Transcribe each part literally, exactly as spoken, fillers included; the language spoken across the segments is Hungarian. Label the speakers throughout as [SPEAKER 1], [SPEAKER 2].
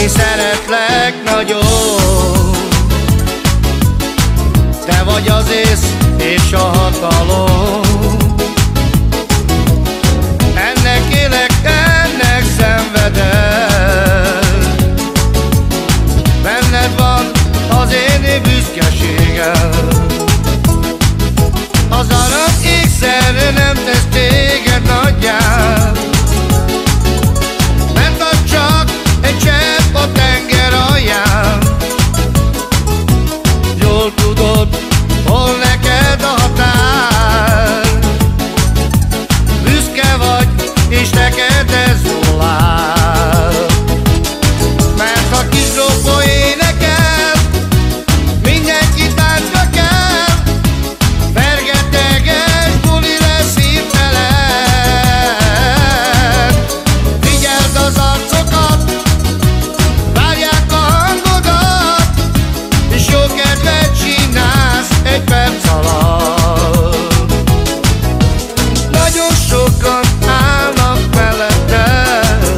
[SPEAKER 1] Én szeretlek nagyon, te vagy az ész és a hatalom. Ennek élek, ennek szenvedek, benned van az én büszkeségem. Az arany ékszerre nem tesz téged nagyjá, mert az csak egy csepp a tenger alján. Jól tudod, hol neked a határ, büszke vagy, és neked ez jól áll. Mert ha kis rókó énekel, mindenki táncra kell, fergeteges buli lesz hirtelen. Figyeld az arcokat, várják a hangodat, és jó kedvet csinálsz egy perc alatt. Nagyon sokan állnak melletted,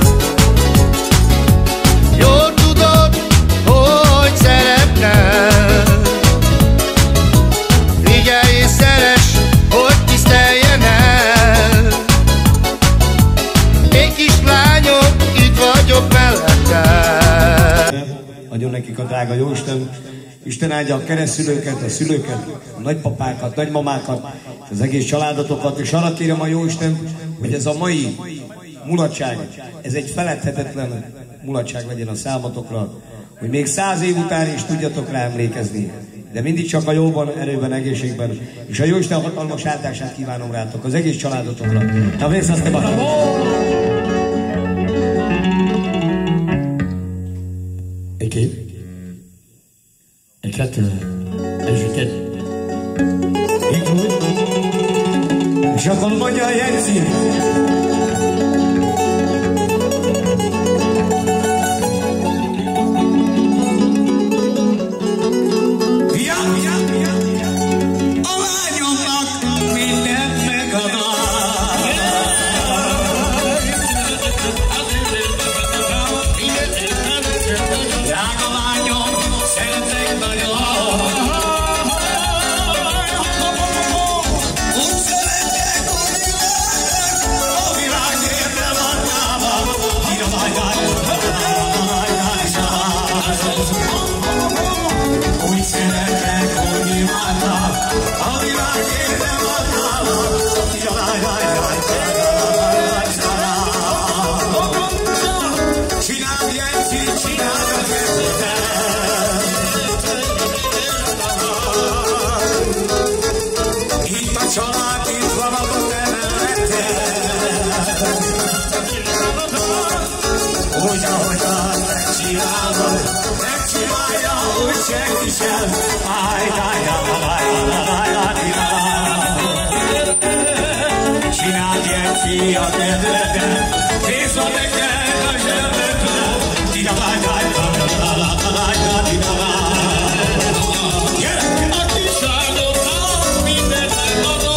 [SPEAKER 1] jól tudod, hogy szeretnek. Figyelj és szeress, hogy tiszteljenek. Én kislányok, itt vagyok melletted.
[SPEAKER 2] Adjon nekik a drága Jóisten. Isten áldja a keresztszülőket, a szülőket, a nagypapákat, nagymamákat, és az egész családotokat, és arra kérem a Jóisten, hogy ez a mai mulatság, ez egy feledhetetlen mulatság legyen a számotokra, hogy még száz év után is tudjatok rá emlékezni. De mindig csak a jóban, erőben, egészségben, és a Jóisten hatalmas áldását kívánom rátok, az egész családotokra. Na, vész azt nem adom! Egy kép. Egy kettő, egy kettő. Így úgy. És akkor mondja a jegyző. Ja, ja, ja, ja. A lányomnak mindent megadom. Drága lányom, szeretlek nagyon. Úgy szeretlek, hogy világ, a világ érde van nálam. Úgy szeretlek, hogy imádlak, a világ érde van nálam. Csináld, Jenci, csináld az érdetet. Itt a család, itt van a te melletted. Úgy, ahogyan megcsinálod, megcsinálja, úgy senki sem. Áj, áj, áj, áj, áj, áj, csináld, Jenci, a kedvedet, kész a neked a zsebedben. Tira-láj, láj, láj, láj, láj, láj, gyere! A kisállóknak mindent megadom.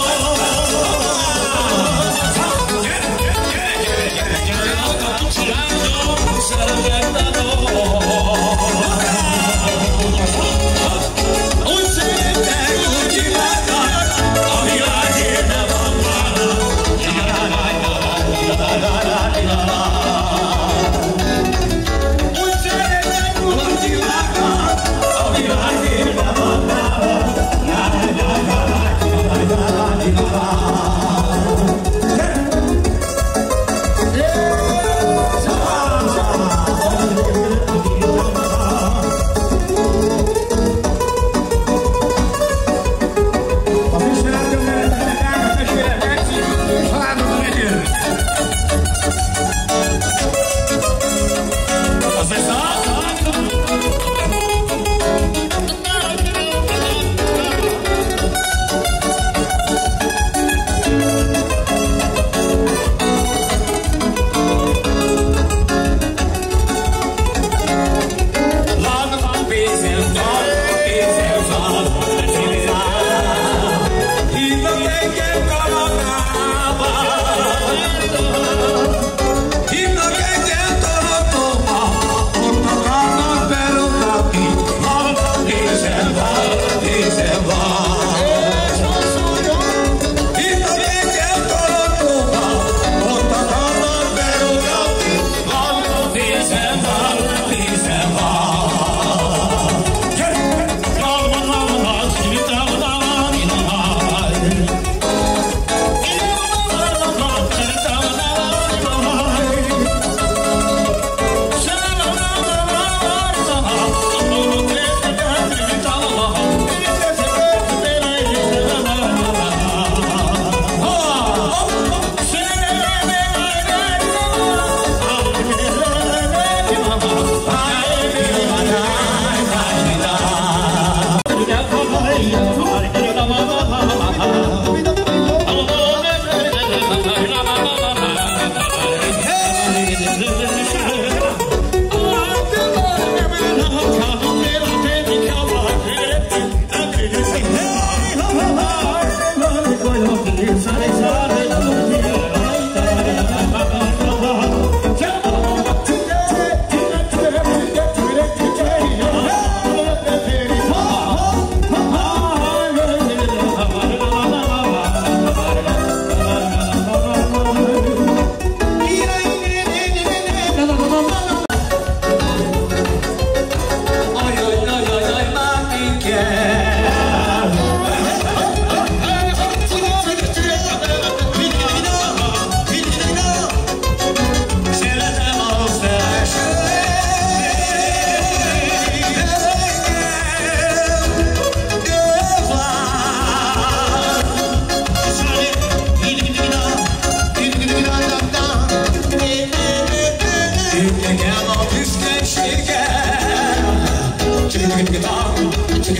[SPEAKER 2] Gyere, gyere, gyere, gyere, gyere, a kisállók szeretet adom. Úgy szeretek, úgy imádnak, a világ érde van nálam. La la la la la la la.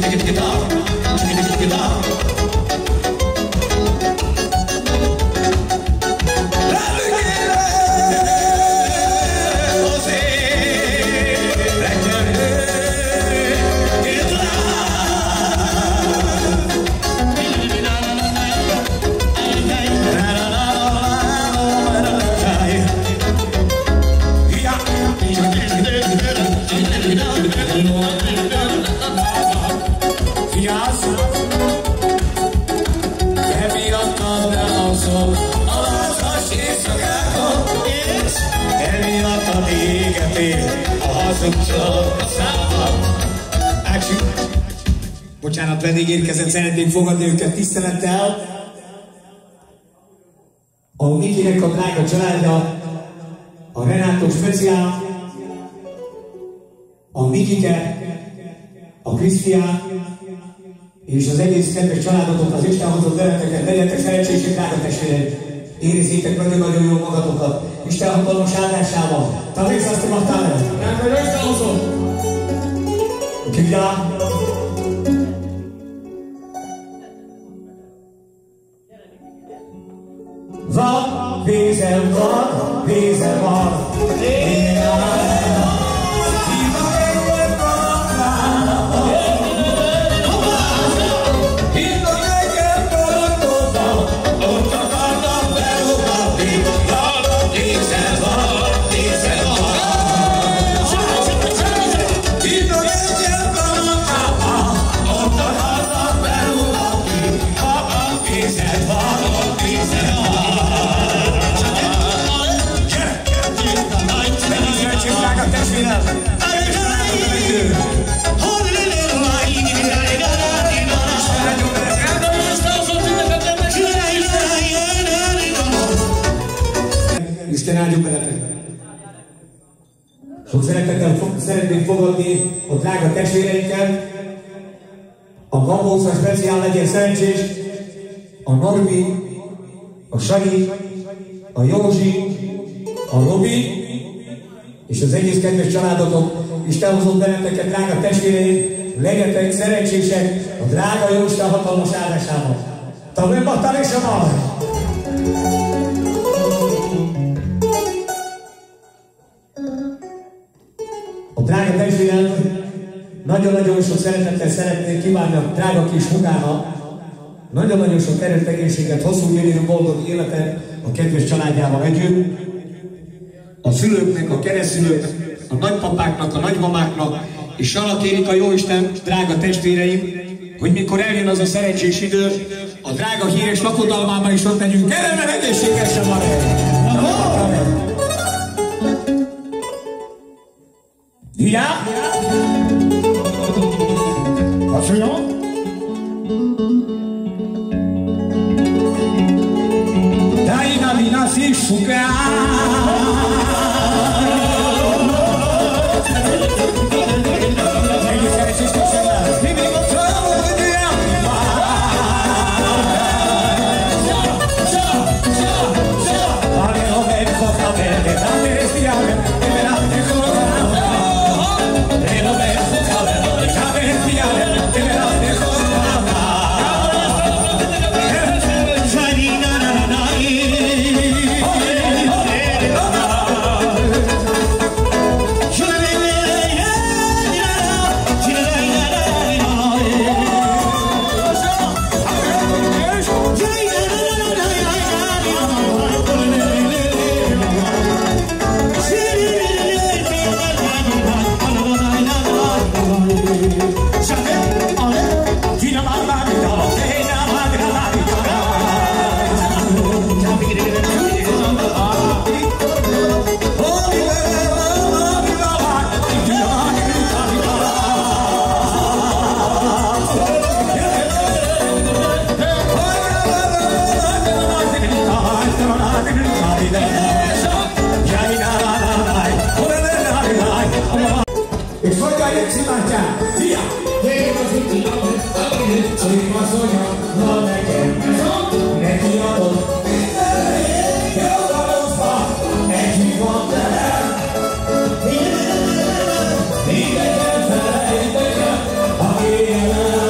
[SPEAKER 2] Bocsánat, vendég érkezett, szeretnénk fogadni őket tisztelettel. A Mikinek a drága családja, a Renátó Speciál, a Mikike, a Krisztián és az egész kedves családotok, az Isten hozott veleteket, legyetek szerencsések, drága testvéreim! Érezzétek nagyon-nagyon jól magatokat, Isten hatalmas áldásával. Talán azt mondtál el? Nem, hogy összehozom! Kivjál! Van, vízem van, vízem van, én állom. Isten áldjon veletek! Sok szeretettel szeretnék fogadni a drága testvéreinkkel. A Gambóca Speciál legyen szerencsés. A Norbi, a Sanyi, a Józsi, a Robi és az egész kedves családotok. Isten hozott benneteket, drága testvéreim, legyetek szerencsések a drága Jóisten hatalmas áldásával. Talán battal és a mal! A drága testvérem, nagyon-nagyon sok szeretettel szeretnék kívánni a drága kis hugának, nagyon-nagyon sok erőt, egészséget, hosszú gyönyörű boldog életet a kedves családjával együtt, a szülőknek, a keresztszülőknek, a nagypapáknak, a nagymamáknak, és arra kérik a Jóisten, drága testvéreim, hogy mikor eljön az a szerencsés idő, a drága híres lakodalmában is ott legyünk. Gyere, mert egészségesen van el! Ja? Asszonyom? Dai na vina si sugár. Yeah.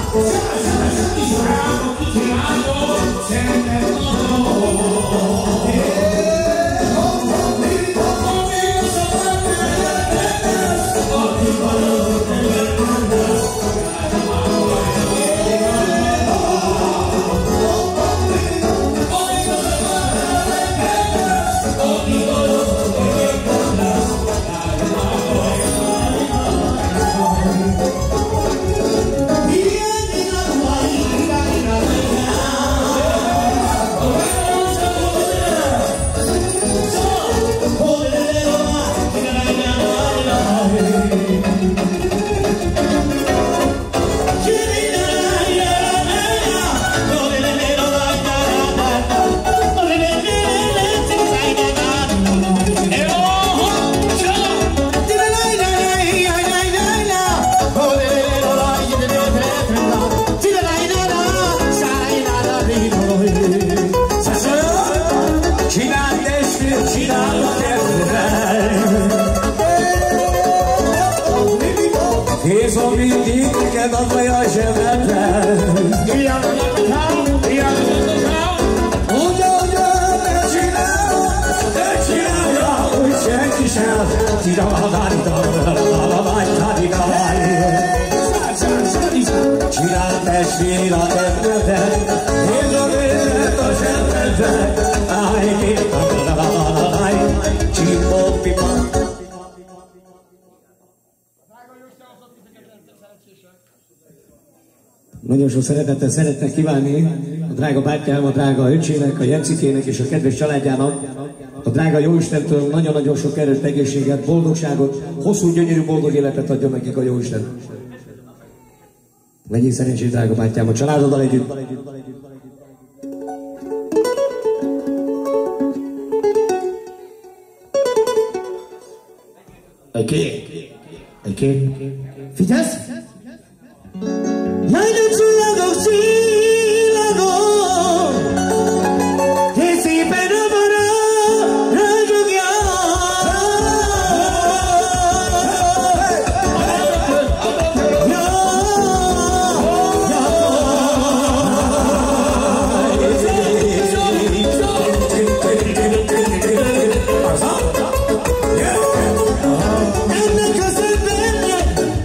[SPEAKER 2] Nagyon sok szeretettel szeretnek kívánni a drága bátyám, a drága öcsének, a Jencikének és a kedves családjának, a drága Jóistentől nagyon-nagyon sok erőt, egészséget, boldogságot, hosszú, gyönyörű, boldog életet adjon nekik a Jóisten. Legyél szerencsés, drága bátyám, a családoddal együtt. Egy két. Egy két. Figyelsz? Jaj, de csillagok, csillagok, és szépen a vara ragyogja. Ennek a szedbennek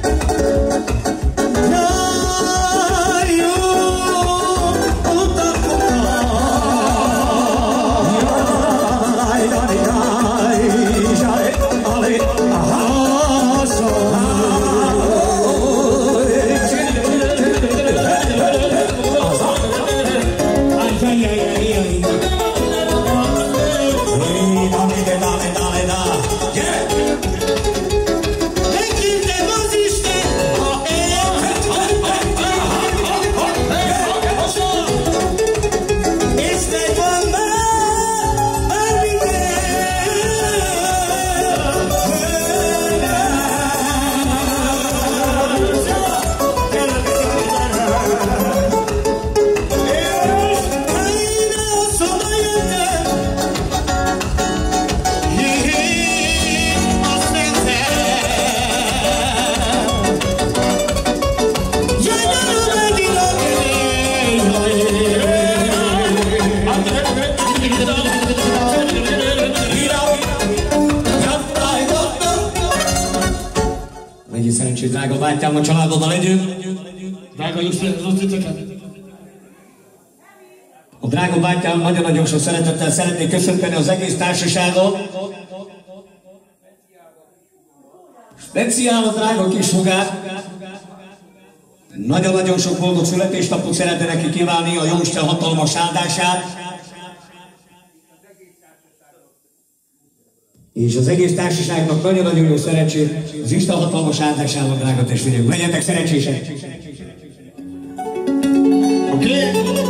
[SPEAKER 2] Szerencsés, drága bátyám, a családoddal együtt. Drága Jóisten, az titeket. A drága bátyám nagyon-nagyon sok szeretettel szeretnék köszönteni az egész társaságot. Speciál a drága kisfogát. Nagyon-nagyon sok boldog születésnapot szeretne neki kívánni, a Jóisten hatalmas áldását. És az egész társaságnak nagyon-nagyon jó szerencsét, az Isten hatalmas áldásával, drága testvérek. Legyetek szerencsések! Oké? Okay.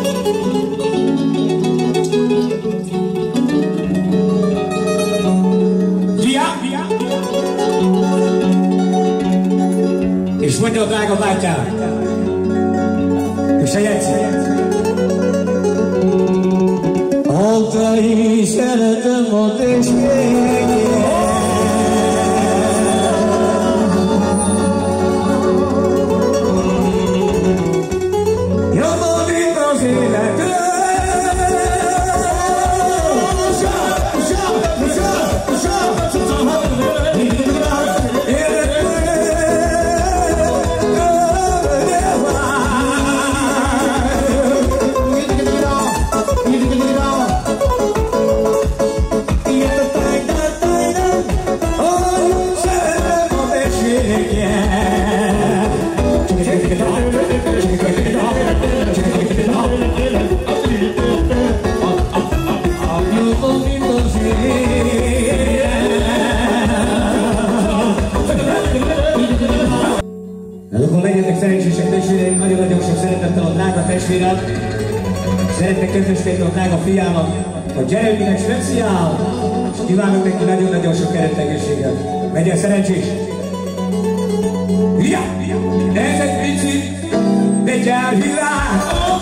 [SPEAKER 2] Via! És mondja a drága bátyám, és a Jeci. Altai szeretem a testvéreket.
[SPEAKER 3] szerencsések testvéreim, nagyon-nagyon sok szeretettel a drága testvérem. Szeretnék közösíteni a drága fiámat, a Jereminek speciál, és kívánok neki nagyon-nagyon sok eredtegészséget. Legyen szerencsés! Ja! Ez egy picit, de gyárvilág!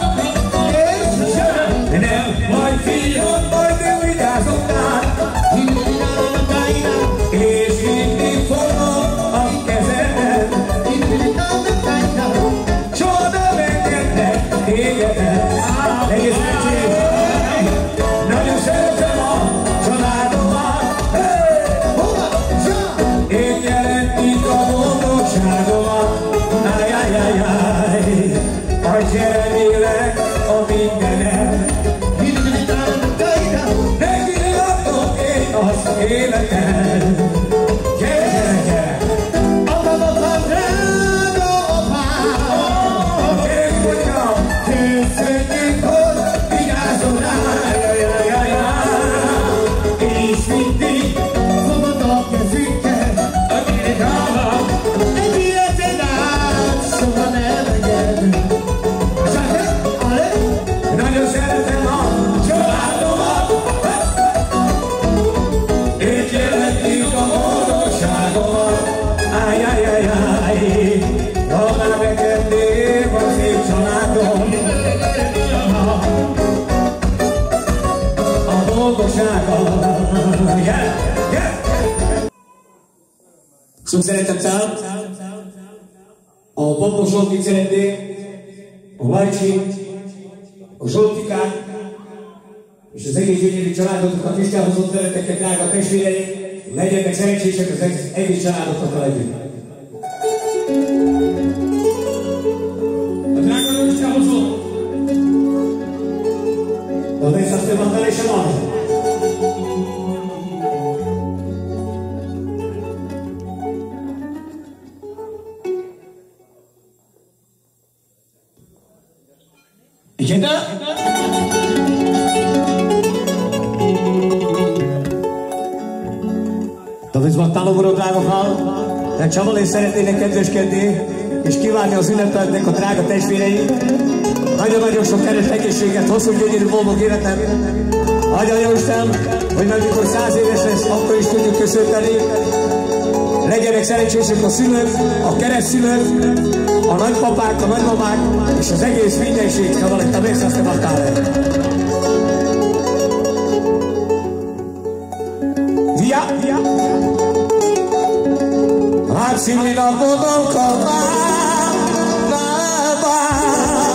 [SPEAKER 3] De nem vagy fiam, majd nem vigyázottál! És mindig fogom a kezedet! Soha nem engednek tégedet! Egész szerencsés! Nagyon szeretem a családomat! Én jelentik a boldogságomat! Ajajajaj! A Jeremilek a mindenem! Neki adok én az életem! Gyere, gyere, gyere! Adom-adom, drága apám! Gyere, kutya! Köszönjük, hogy vigyázol rá! És mindig fogod a kezünket! A gyerekámat! Egy életed át, soha nem enged! Nagyon szeretem a családomat! Ők jelentik a boldogságomat! Ájjájjájjáj! Ha már neked név a szép családom! A boldogságom! Yeah, yeah. Sok szeretettel a Papos Zsoltit szeretném, a Lajcsi, a Zsoltikát és az egész gyönyörű családotokat Istenhozott veleteket, drága testvéreim, legyenek szerencsések az egész családotokkal együtt. A drága Istenhozott! Dov'è state mandare i saloni? Igenda? Dove svattalóborod drága hal? De Csaval és szeretnének kedveskedni, és kívánni az ünnepelnek a drága testvéreim. Nagyon-nagyon sok keres egészséget, hosszú gyönyörű boldog életem. Adja Jóisten, hogy majd mikor száz éves lesz, akkor is tudjuk köszönteni. Legyenek szerencsések a szülők, a keresztszülők, a nagypapák, a nagymamák, és az egész mindenség, ha valaki a megszázte baktál. Via, via. Hát szívni napodon kapál, napál.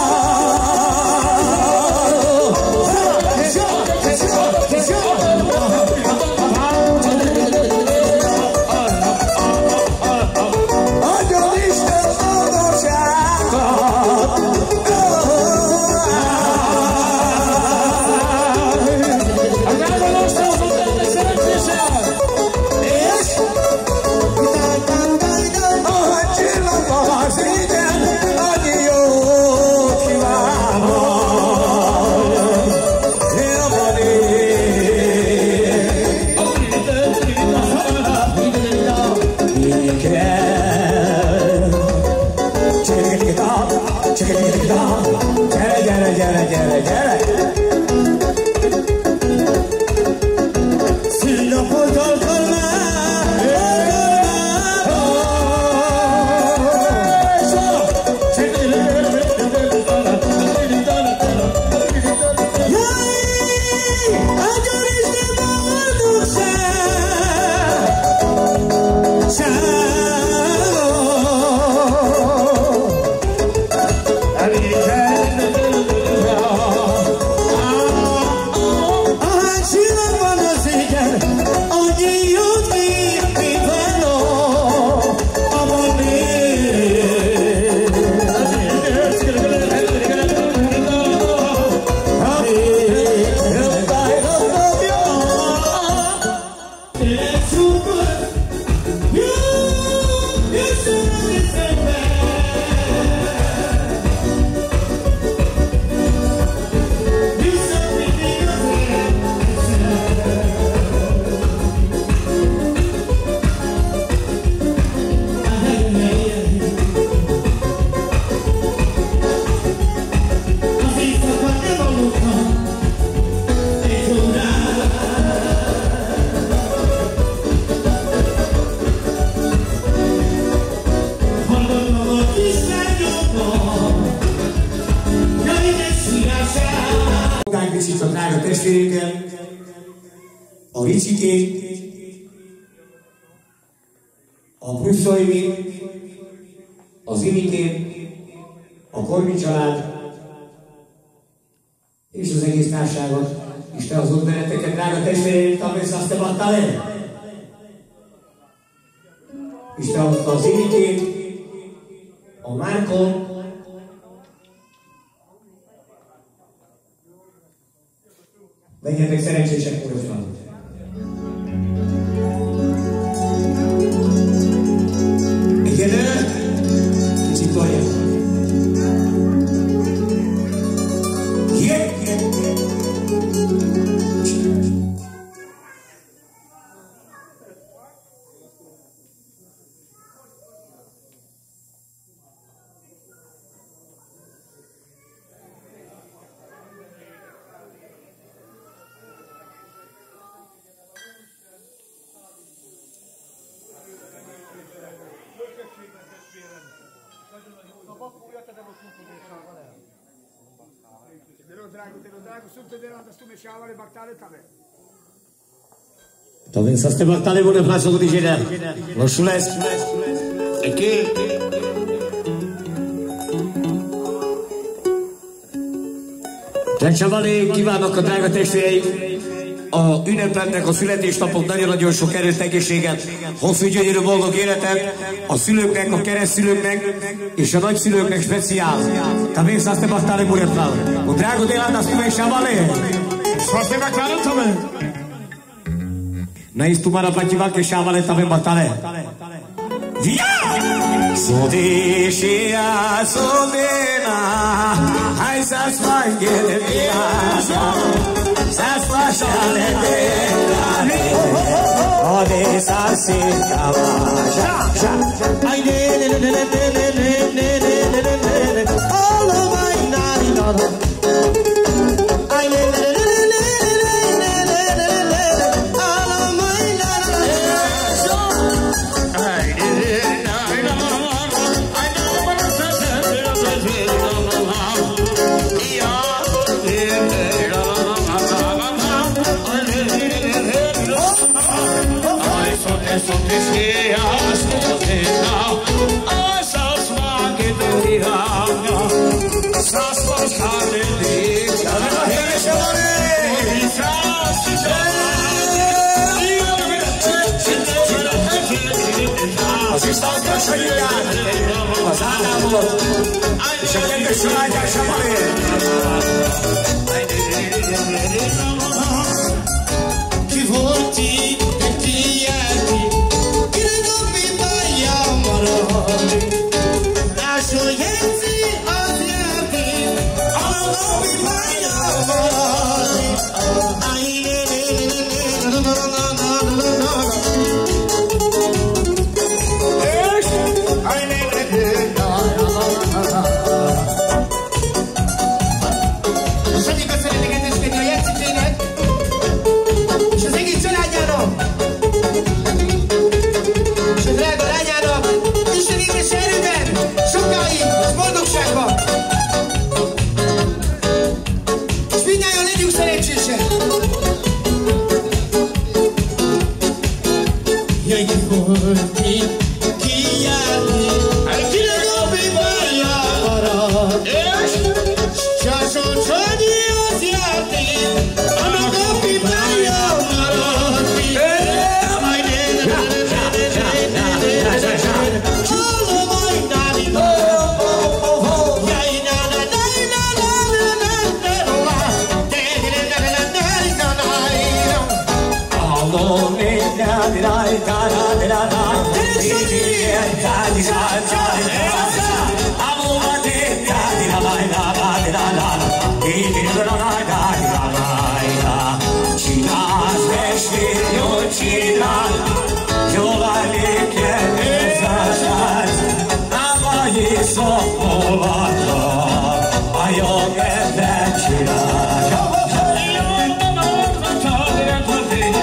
[SPEAKER 3] Gyere, gyere, gyere, gyere! Szülnapot alkalmál! Jaj! Adjon Isten boldogság! kicsit a drága testvérénkkel, a Ricsikét, a Prusztoimit, az Imikét, a Kormi család, és az egész társágot. Isten az ott benneteket, drága testvéreim, tamész azt te battál el? Isten az az Imikét, a Márkon, legyetek szerencsések most. Igen, kicsit tolják. To więc z tym dalej bude placu když jde. Lošules. Eky. Csavali, kívánok a drága testvéreim! A ünnepletnek, a születésnapok nagyon-nagyon sok erőt, egészséget, hosszú gyönyörű boldog életet, a szülőknek, a keresztszülőknek és a nagyszülőknek speciál. También se te bastale bude placu. Un drago de la nastime Chavale. Să te claro también. N-ai stumara pachiva che Chavale también bastale. Via! Sodeshia sodena, hai să-ți facă de viața, să-ți facă de tare, o de să-ți cavașa. Hai de de de de de de de de de de de de de all of my night on. Hai de de de de de de de de de de all of my night on. Hai de de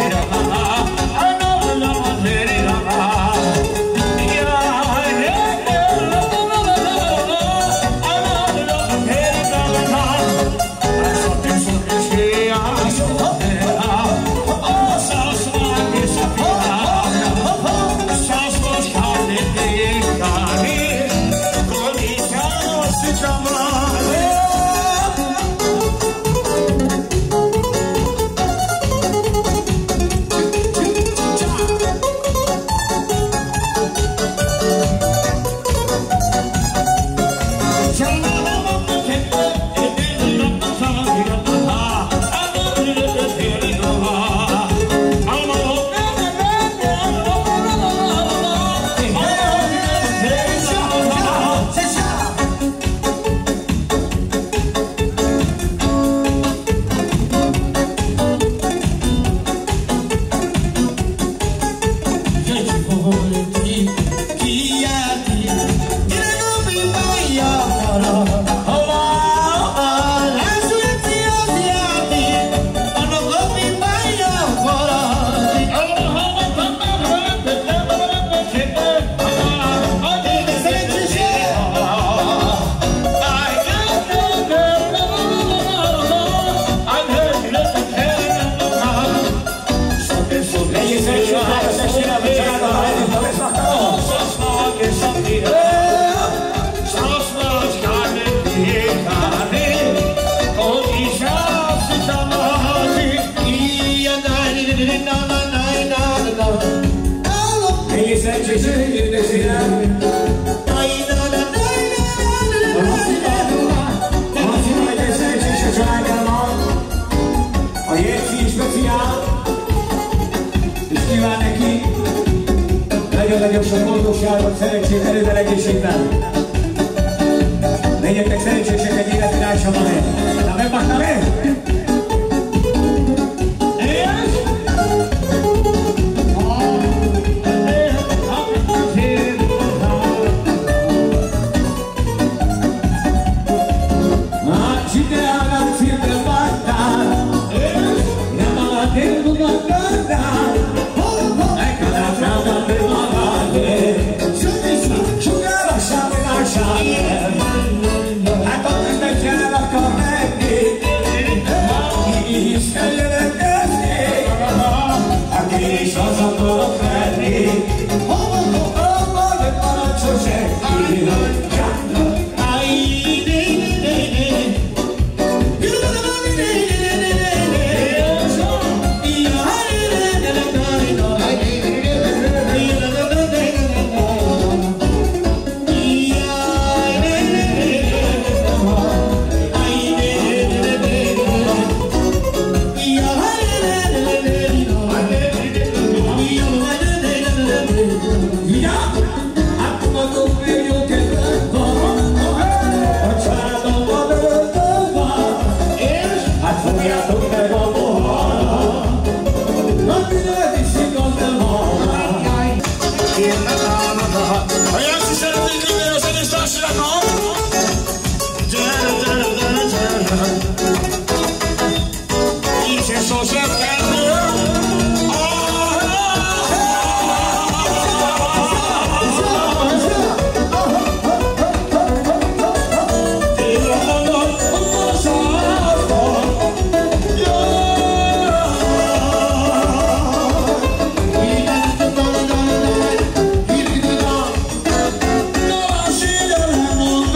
[SPEAKER 4] Yeah.
[SPEAKER 3] Nagyon sok boldogságot, szerencsét, erőben, egészségben. Legyetek szerencsések egy életirányosabban. Na, megbakna meg?
[SPEAKER 4] Amo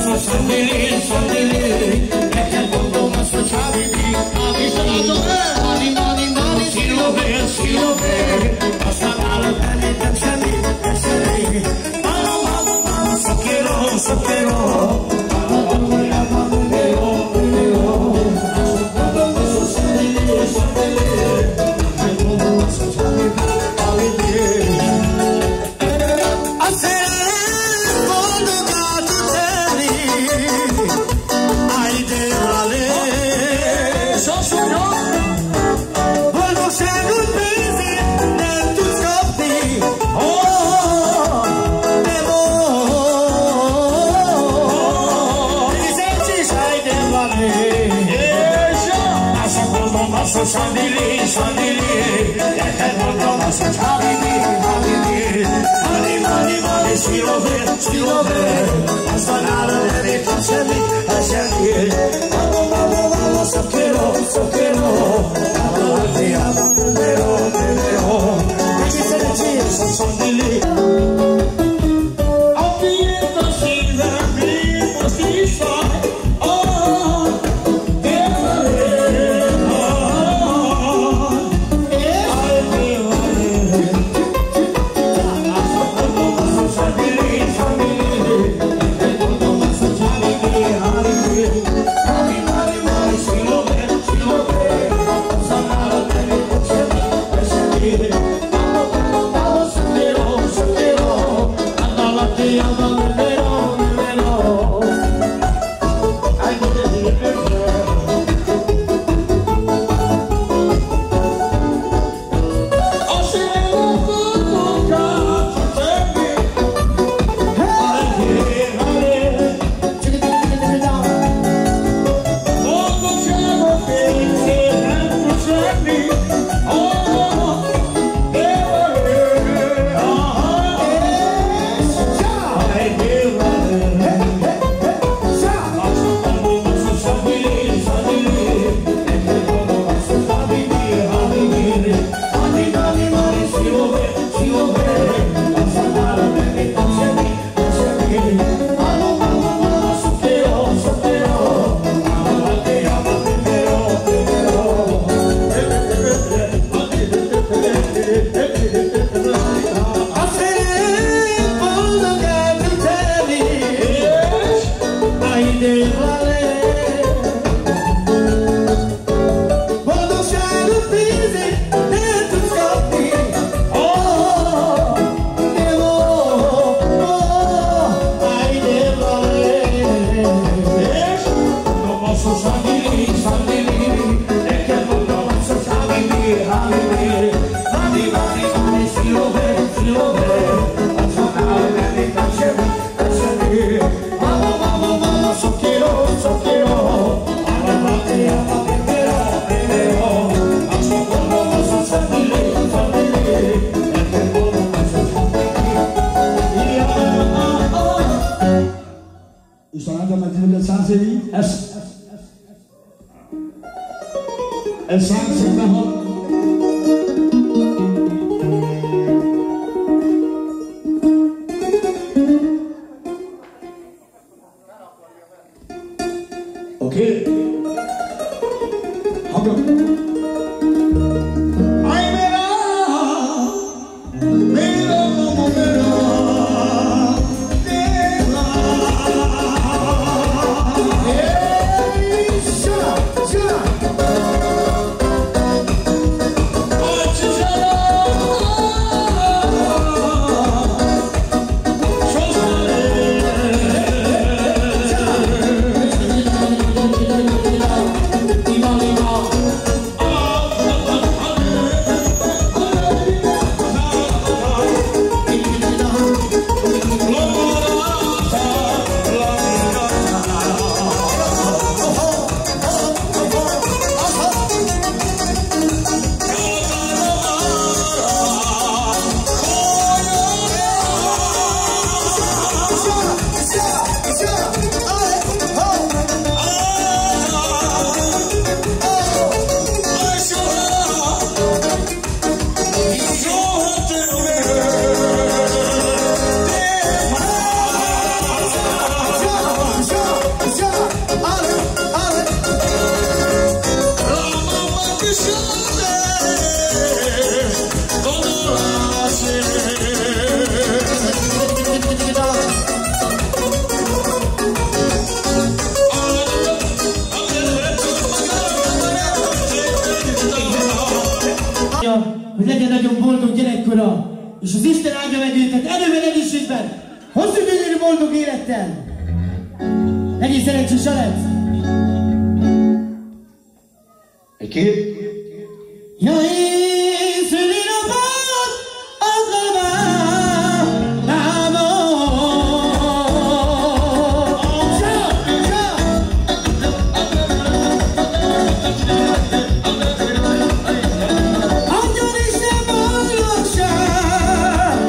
[SPEAKER 4] Viva, viva. Ura, és az Isten áldja meg őket erőben, egészségben, hosszú gyönyörű boldog élettel. Legyen szerencsés a lett.
[SPEAKER 2] Egy két.
[SPEAKER 4] Ja, én szülinapot akarvám, námon. Csak, csak. Adjon Isten boldogság,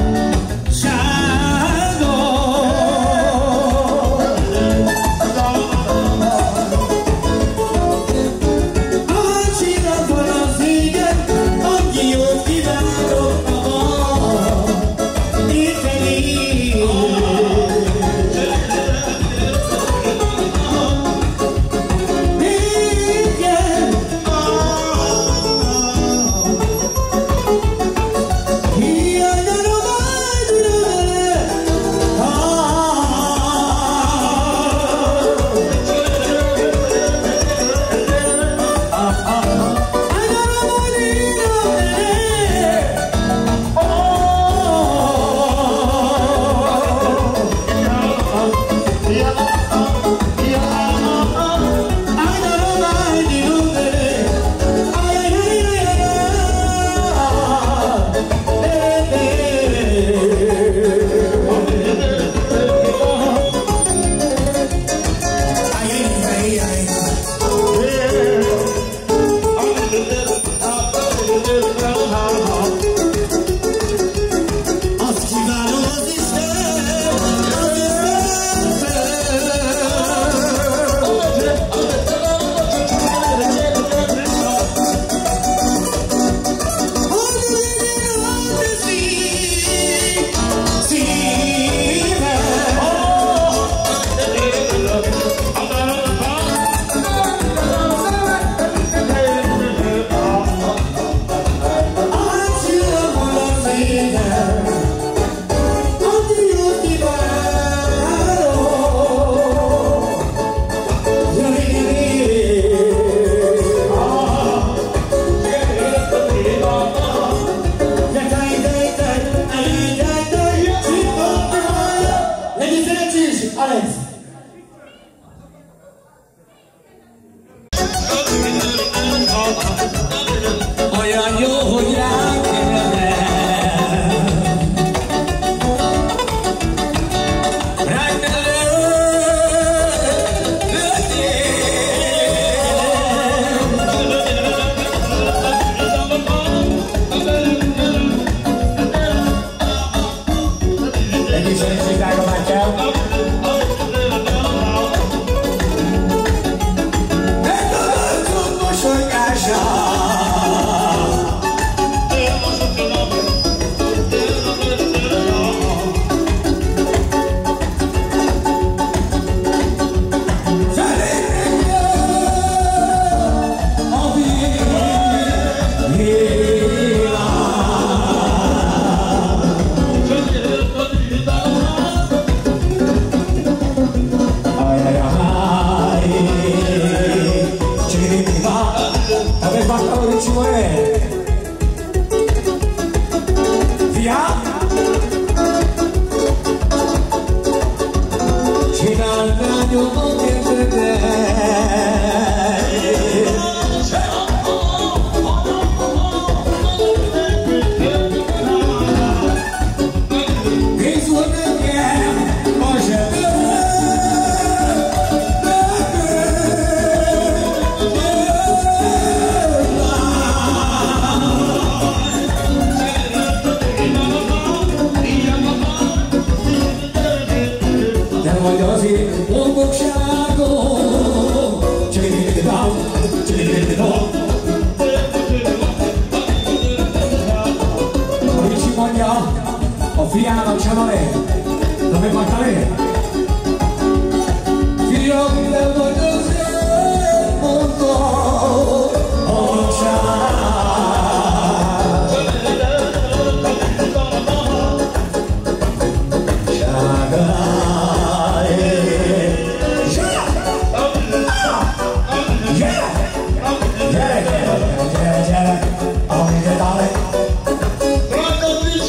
[SPEAKER 3] a fiának sem a lé, de meg majd a lé. Fiam, te vagy az én mondta, boldogság. Gyere, gyere, gyere, gyere, gyere, ahogy ide, dale.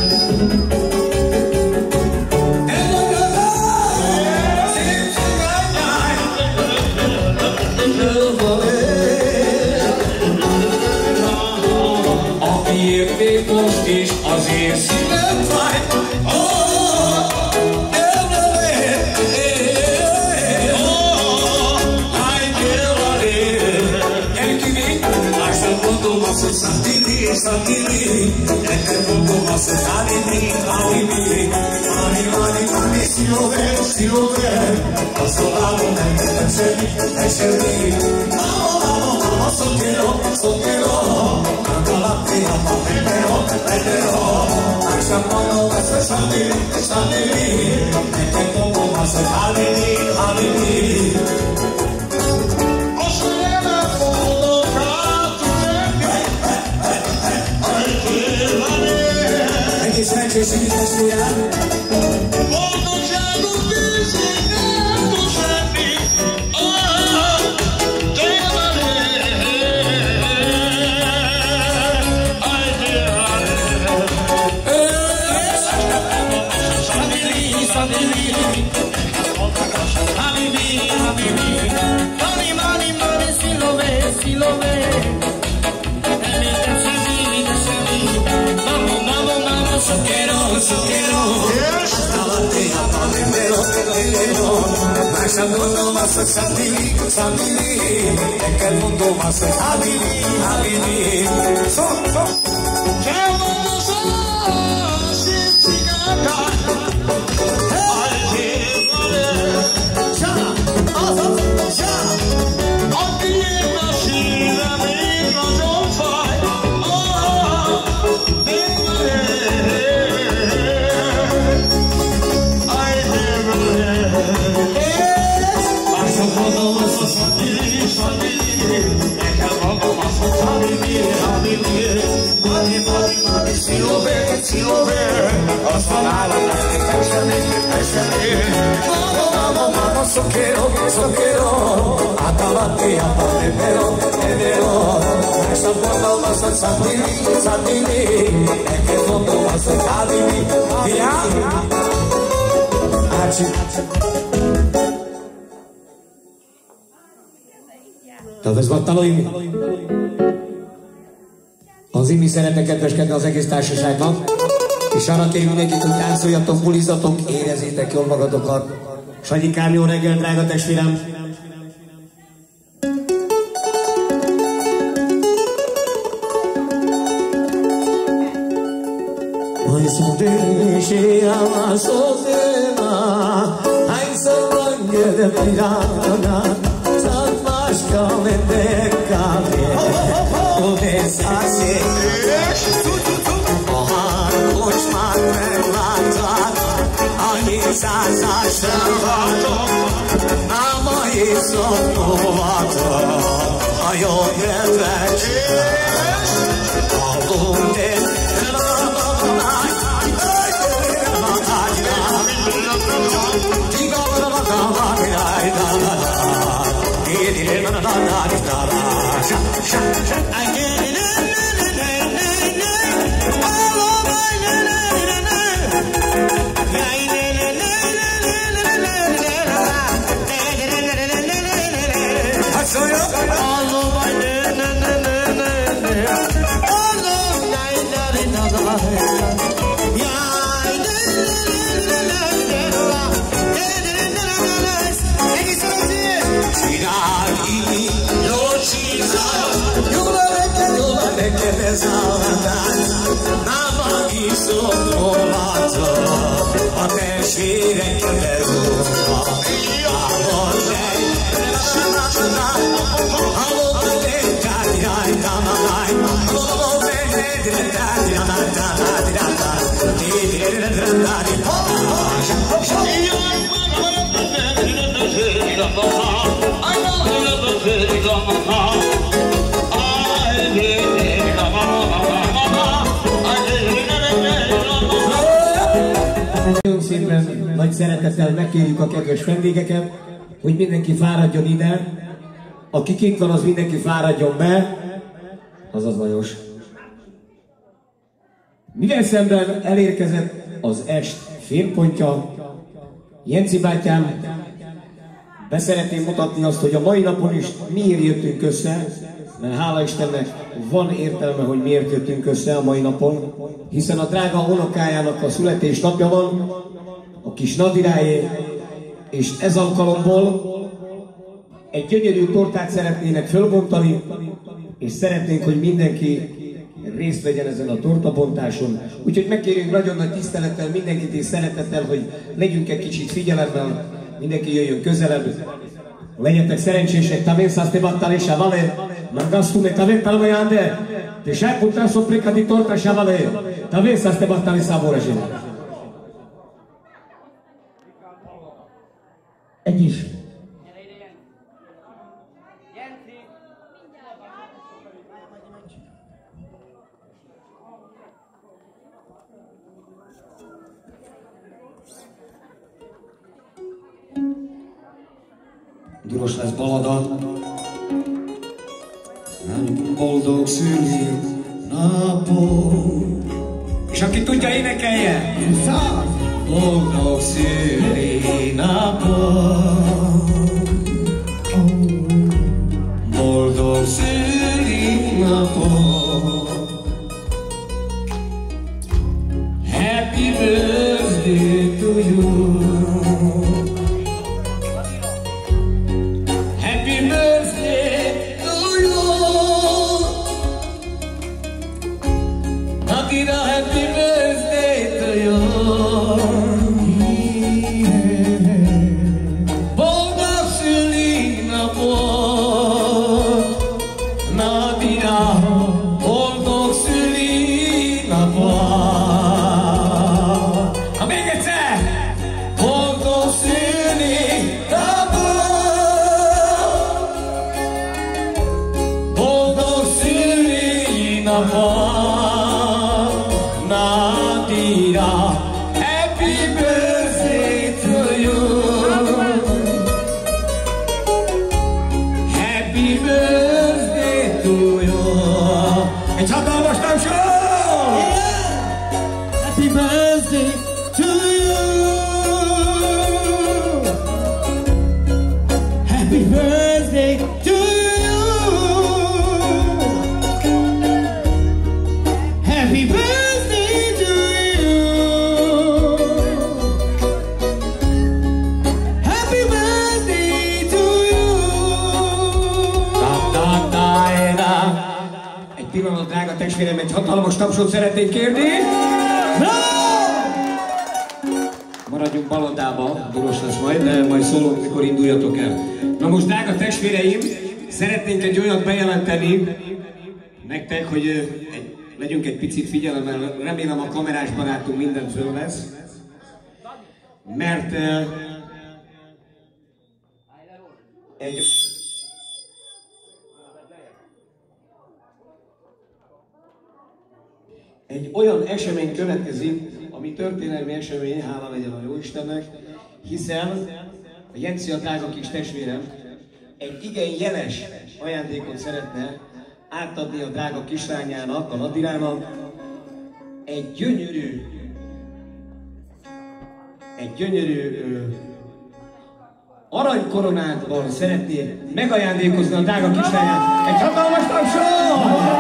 [SPEAKER 3] Még most is az én szívem fáj. Santini, Santini, e che poco ma se salini, alibi, mani, mani, mani, si lo vede, si lo vede, posso lavorare, essere, essere, amo, amo, amo, so che lo, so che lo, canta la pia, ma prenderò, prenderò, ai sapano, essere Santini, Santini, e che poco ma se salini, alibi. Sente esse que respirar. Quando chego dizendo sempre, oh, tem ai Sabili, Sabili, Habibi, Habibi, Mani, mani, mani, si lo ve, si lo ve. So quiero, so quiero, hasta la tía primero, primero, más al mundo más Santini, Santini, en que el mundo más Habibi, Habibi, so, so, que vamos a Sicigata, al llegar, ya, azam, ya, aquí en la ciudad de la Jofai, oh, si lo ve, si lo ve, hasta la vamos, vamos, vamos, so quiero, so quiero, hasta la tía, pero, pero, esa forma más a Santini, Santini, es que el mundo más a Habibi,
[SPEAKER 2] Tehát ez volt Talóimi. Az Imi szeretne kedveskedni az egész társaságnak, és arra kérjük mindenkit, hogy táncoljatok, bulizzatok, érezzétek jól magatokat. Sanyikám, jó reggel, drága testvérem! Hai să-mi ama sotena, hai să plângă de pirana, să-mi faci calende cale, unde s-ase, ohar uçman melata, ani s-a șervato, ama isonovato, ai o găveci, alunde, a testvérek berúgva,
[SPEAKER 3] Nagyon szépen nagy szeretettel megkérjük a kedves vendégeket, hogy mindenki fáradjon ide. Aki kint van, az mindenki fáradjon be. Azaz Lajos. Mivel szemben elérkezett az est félpontja. Jenci bátyám, beszeretném mutatni azt, hogy a mai napon is miért jöttünk össze, mert hála Istennek van értelme, hogy miért jöttünk össze a mai napon, hiszen a drága unokájának a születésnapja van, a kis Nadiráé, és ez alkalomból egy gyönyörű tortát szeretnének fölbontani, és szeretnénk, hogy mindenki részt vegyen ezen a tortabontáson. Úgyhogy megkérjük nagyon nagy tisztelettel mindenkit és szeretettel, hogy legyünk egy kicsit figyelemmel, mindenki jöjjön közelebb. Legyetek szerencsések, tamén sa ste battali savale, mangastume tamén palmajande, te sai putra soprica di torta savale, tamén sa ste battali saborasine.
[SPEAKER 4] Egy is.
[SPEAKER 2] Duros lesz balada. Boldog szülinapot. És aki tudja, énekelje! Boldog szülinapot. Boldog szülinapot. Happy birthday to you.
[SPEAKER 3] Testvérem, egy hatalmas tapsot szeretnék kérni. No! Maradjunk balodába, doros lesz majd, de majd szólok, mikor induljatok el. Na most, drága testvéreim, szeretnénk egy olyat bejelenteni nektek, hogy egy, legyünk egy picit figyelemmel, remélem a kamerás barátunk minden föl lesz. Mert uh, egy... Egy olyan esemény következik, ami történelmi esemény, hála legyen a Jóistennek, hiszen a Jenci, a drága kis testvérem, egy igen jeles ajándékot szeretne átadni a drága kislányának, a Nadirának. Egy gyönyörű, egy gyönyörű ö, aranykoronátban szeretné megajándékozni a drága kislányát. Egy hatalmas tapsot!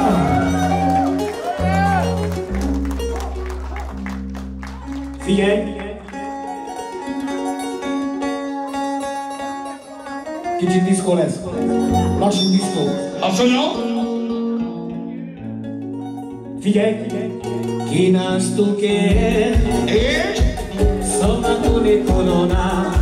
[SPEAKER 3] Figyelj! Kicsit diszkó lesz. Lassú diszkó.
[SPEAKER 2] Asszonyom!
[SPEAKER 3] Figyelj! Kínáztuk-e?
[SPEAKER 2] És?
[SPEAKER 3] Szomnatúni koronát.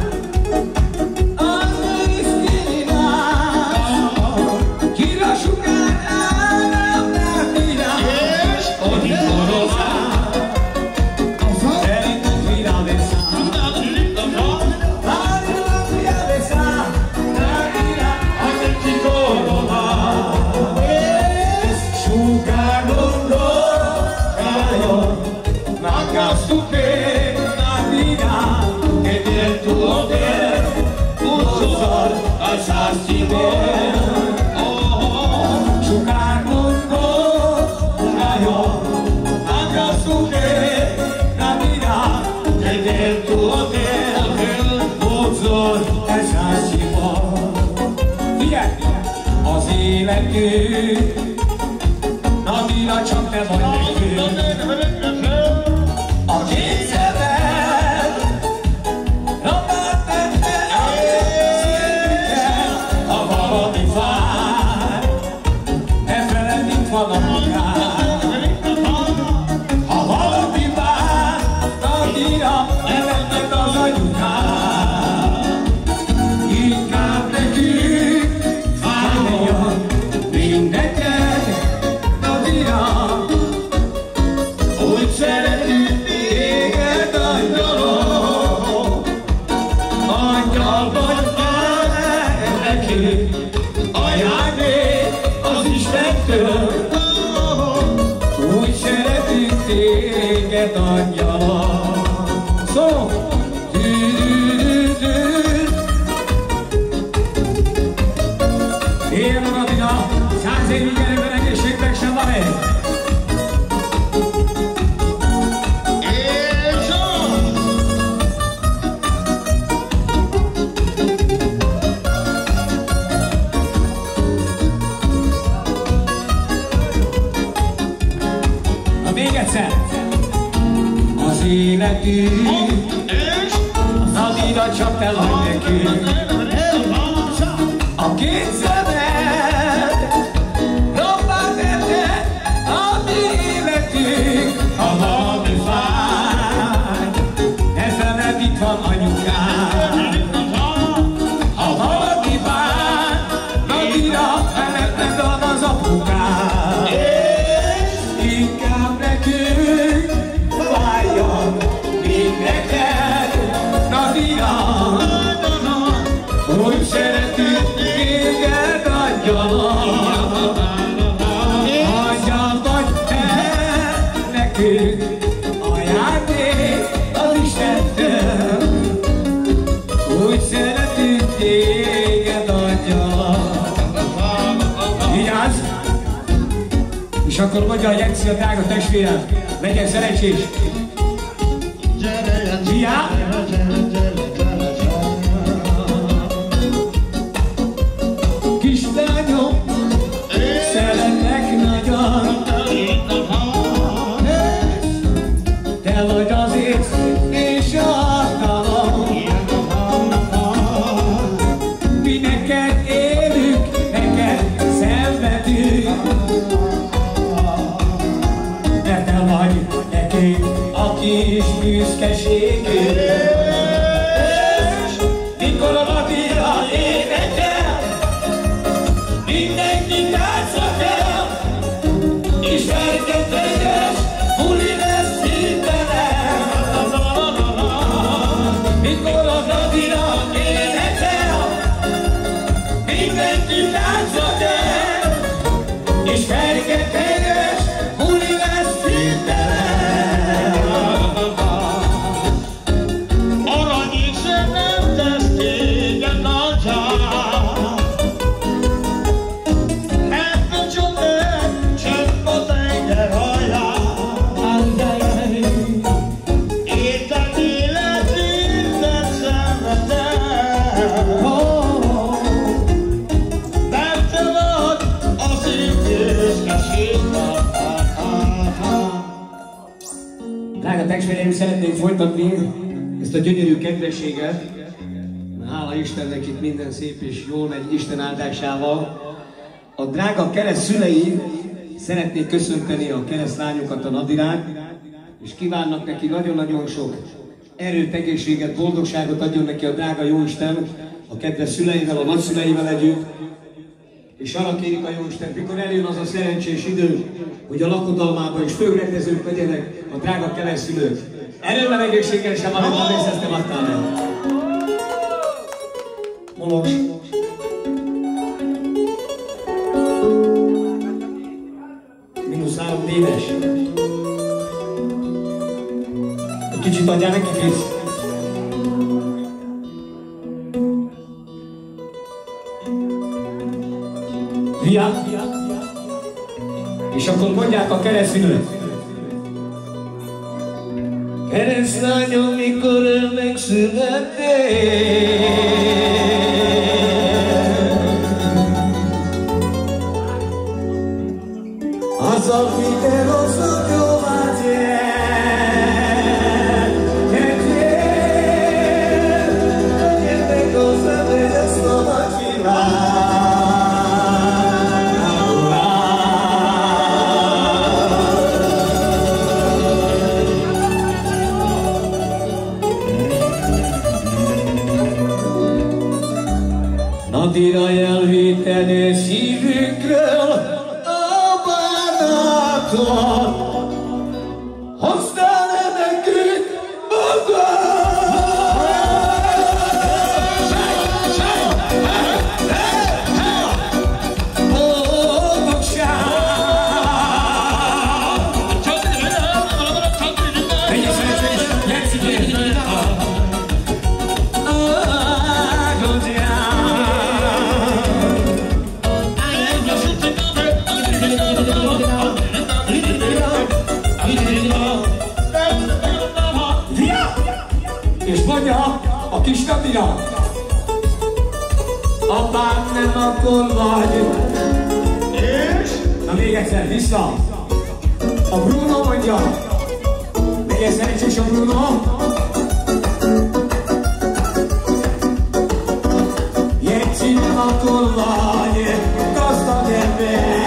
[SPEAKER 2] Sugar mundo, rayo,
[SPEAKER 3] nekünk, Nadira csak te vagy nekünk. A két szemed, napát tette a szívünket, ha valami fáj, ne feled, itt van a magán. Ha valami fáj, Nadira, ne vedd az anyukát. Inkább nekünk fájjon, mint neked, Nadira. Úgy szeretünk téged, angyalom, angyal vagy már nekünk, ajándék az Istentől. Úgy szeretünk téged, angyalom. Szó! Éljen a Nadira, száz évig erőben egészségben sem van egy. Na még egyszer! Az életünk, Nadira csak te vagy nekünk. A két szemed, roppant tette a mi életünk. Ha valami fáj, ne feled, itt van anyukád. Ha valaki fáj, Nadira, feled van az apukád. Inkább nekünk fájjon, mint neked, Nadira. Úgy szeretünk téged, angyalom, angyal vagy te nekünk, ajándék az Istentől. Úgy szeretünk téged, angyalom. Vigyázz! És akkor mondja a Jenci, a drága testvérem, legyen szerencsés! Hiá! Kislányom, szeretlek nagyon, te vagy az ész és a hatalom. Mi neked élünk, neked szenvedünk, de te vagy nekünk a kis büszkeségünk. Mikor a Nadira énekel, mindenki tánca kell, és fergeteges buli lesz hirtelen. Mikor a Nadira énekel, mindenki tánca kell, és fergeteges buli lesz hirtelen. Arany is nem tesz téged nagyjá, drága testvéreim, szeretnénk folytatni ezt a gyönyörű kedvességet. Hála Istennek, itt minden szép és jól megy Isten áldásával. A drága kereszt szülei szeretnék köszönteni a keresztlányokat, a Nadirát, és kívánnak neki nagyon-nagyon sok erőt, egészséget, boldogságot adjon neki a drága Jóisten a kedves szüleivel, a nagyszüleivel együtt. És arra kérik a Jóisten, mikor eljön az a szerencsés idő, hogy a lakodalmában is főrendezők legyenek a drága keresztszülők. Erővel, egészséggel sem van, amit részeztem adtál el. Molos. Minusz három éves. Egy kicsit adjál neki, Krisz. Via. És akkor mondják a keresztülőt. Keresztlányom, mikor ő megszülettél, Nadira elvéteni szívünkről a bánatot, hoztál nekünk magad. És mondja a kis Nadira, apám nem akkor vagy. És? Na még egyszer, vissza. A Bruno mondja. Még egyszer szerencsés a Bruno. Jegyci nem akkor vagy, gazdag ember.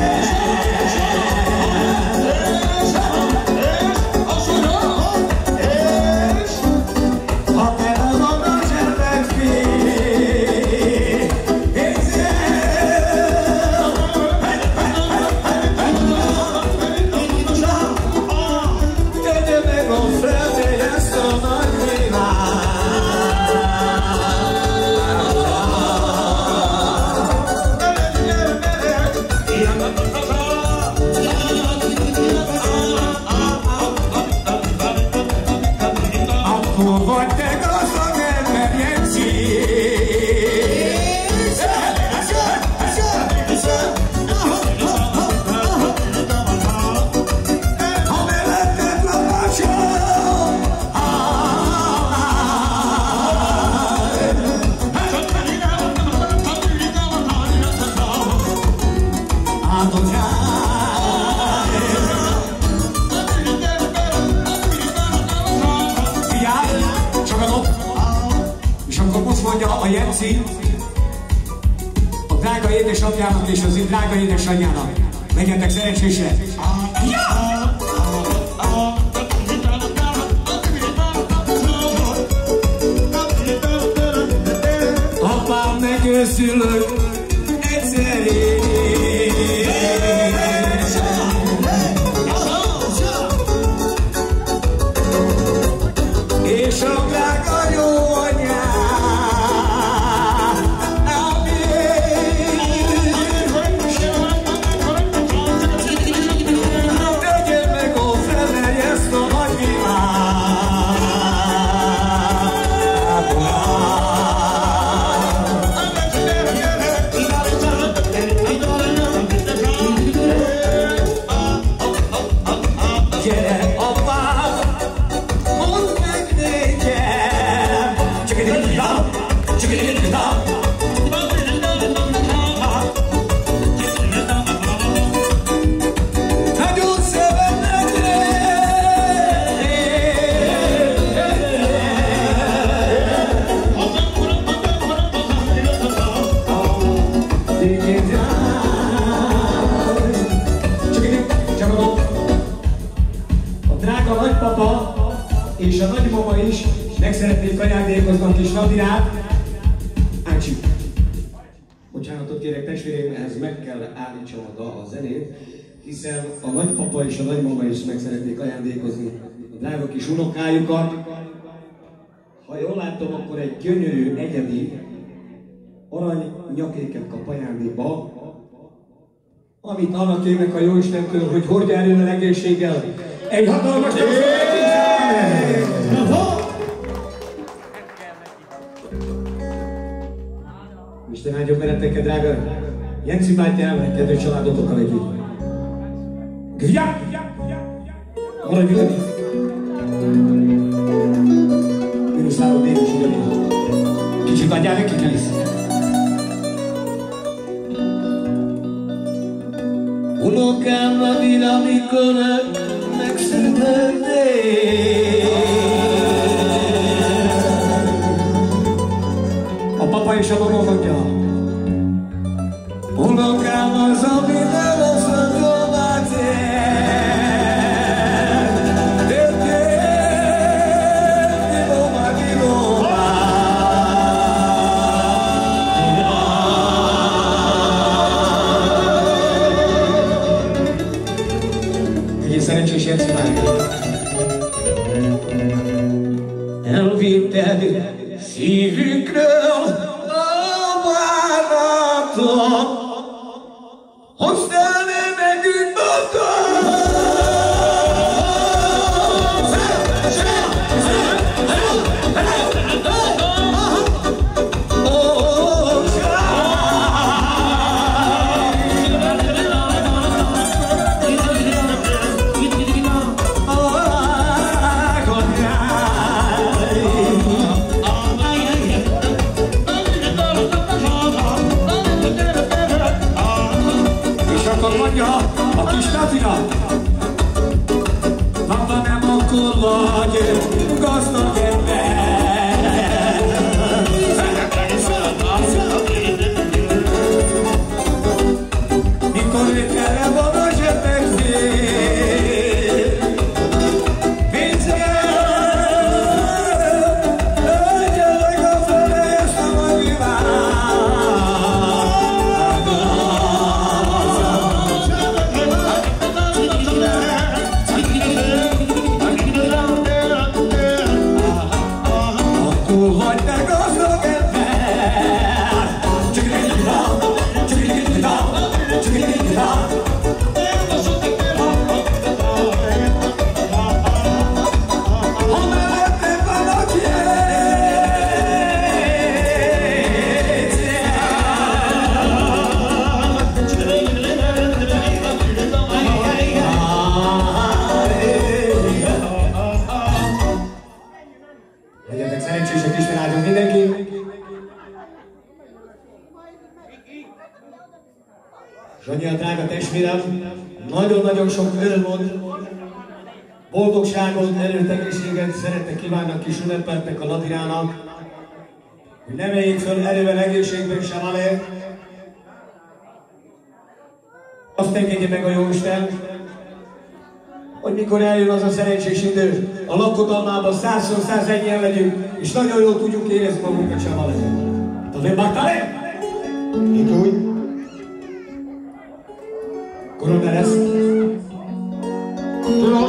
[SPEAKER 3] A Jenci a drága édesapjának és az itt drága édesanyjának. Legyetek szerencsések! Ja! Apám, megőszülök egyszer és a drága jó anyám. És a nagymama is meg szeretnék ajándékozni a kis Nadirát. Ácsi, bocsánatot kérek testvéreim, ehhez meg kell állítsam a, a zenét, hiszen a nagypapa és a nagymama is meg szeretnék ajándékozni a drága kis unokájukat. Ha jól látom, akkor egy gyönyörű, egyedi arany nyakéket kap ajándékba, amit annak kérnek a Jóistentől, hogy hordja erőn egészséggel. Egy hatalmas Isten áldjon benneteket, drága Jenci bátyám, kedves családotokkal együtt. Gvják! Maradj ugyanígy! Minusz három év is ugyanígy. Kicsit adjál neki, Krisz! Unokám Nadira, mikor megszületnél. A papa és a mama mondja. Unokám az, ami nem az a gyomátért. Te te, te, vitted szívünkről a bánatot, hoztál nekünk botot. A kis Natina, ha nem akkor vagy gazdag ember. Mikor vételre van a zsebeknél, pénzzel, legyenek a felesz a magiván. Legyetek szerencsések, Isten áldjon mindenki! Zsanyi, a drága testvérem, nagyon-nagyon sok örömöt, boldogságot, erőt, egészséget szeretnek kívánni a kis ünnepeltek a Nadinának, hogy ne vegyék föl erővel, egészségben sem alá. Azt engedje meg a Jóisten, hogy mikor eljön az a szerencsés idő, a lakodalmában százszor százennyien legyünk, és nagyon jól tudjuk érezni magunkat sem alá. Tudod, Magdalén? Itt úgy? Korona lesz. Tudos.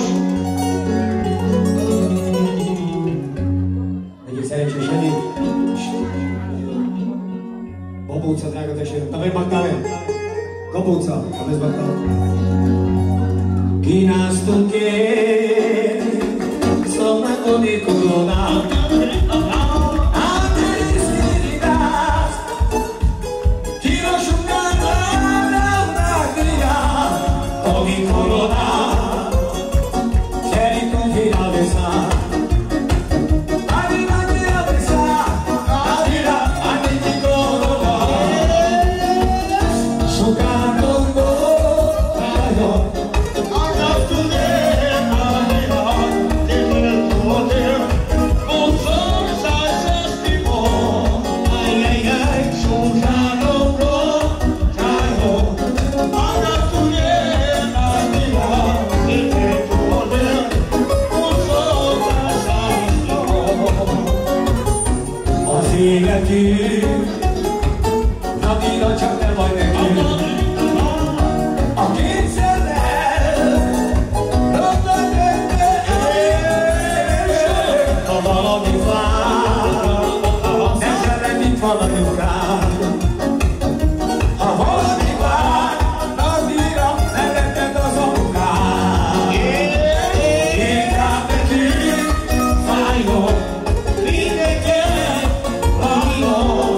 [SPEAKER 3] Legyél szerencsés, legyél. Babóca, drága testvérem. Tudod, Magdalén? Babóca, tudod, Magdalén? Kínáztunk én, szomnaton di korona. Nadina, csak te vagy nekünk. A kétszerrel rögtön ha valami vár, nem feled, itt van a nyugán. Ha valami vár, Nadina, ne letted az apukán. Én rám nekünk fájnom, mindenkinek fájnom.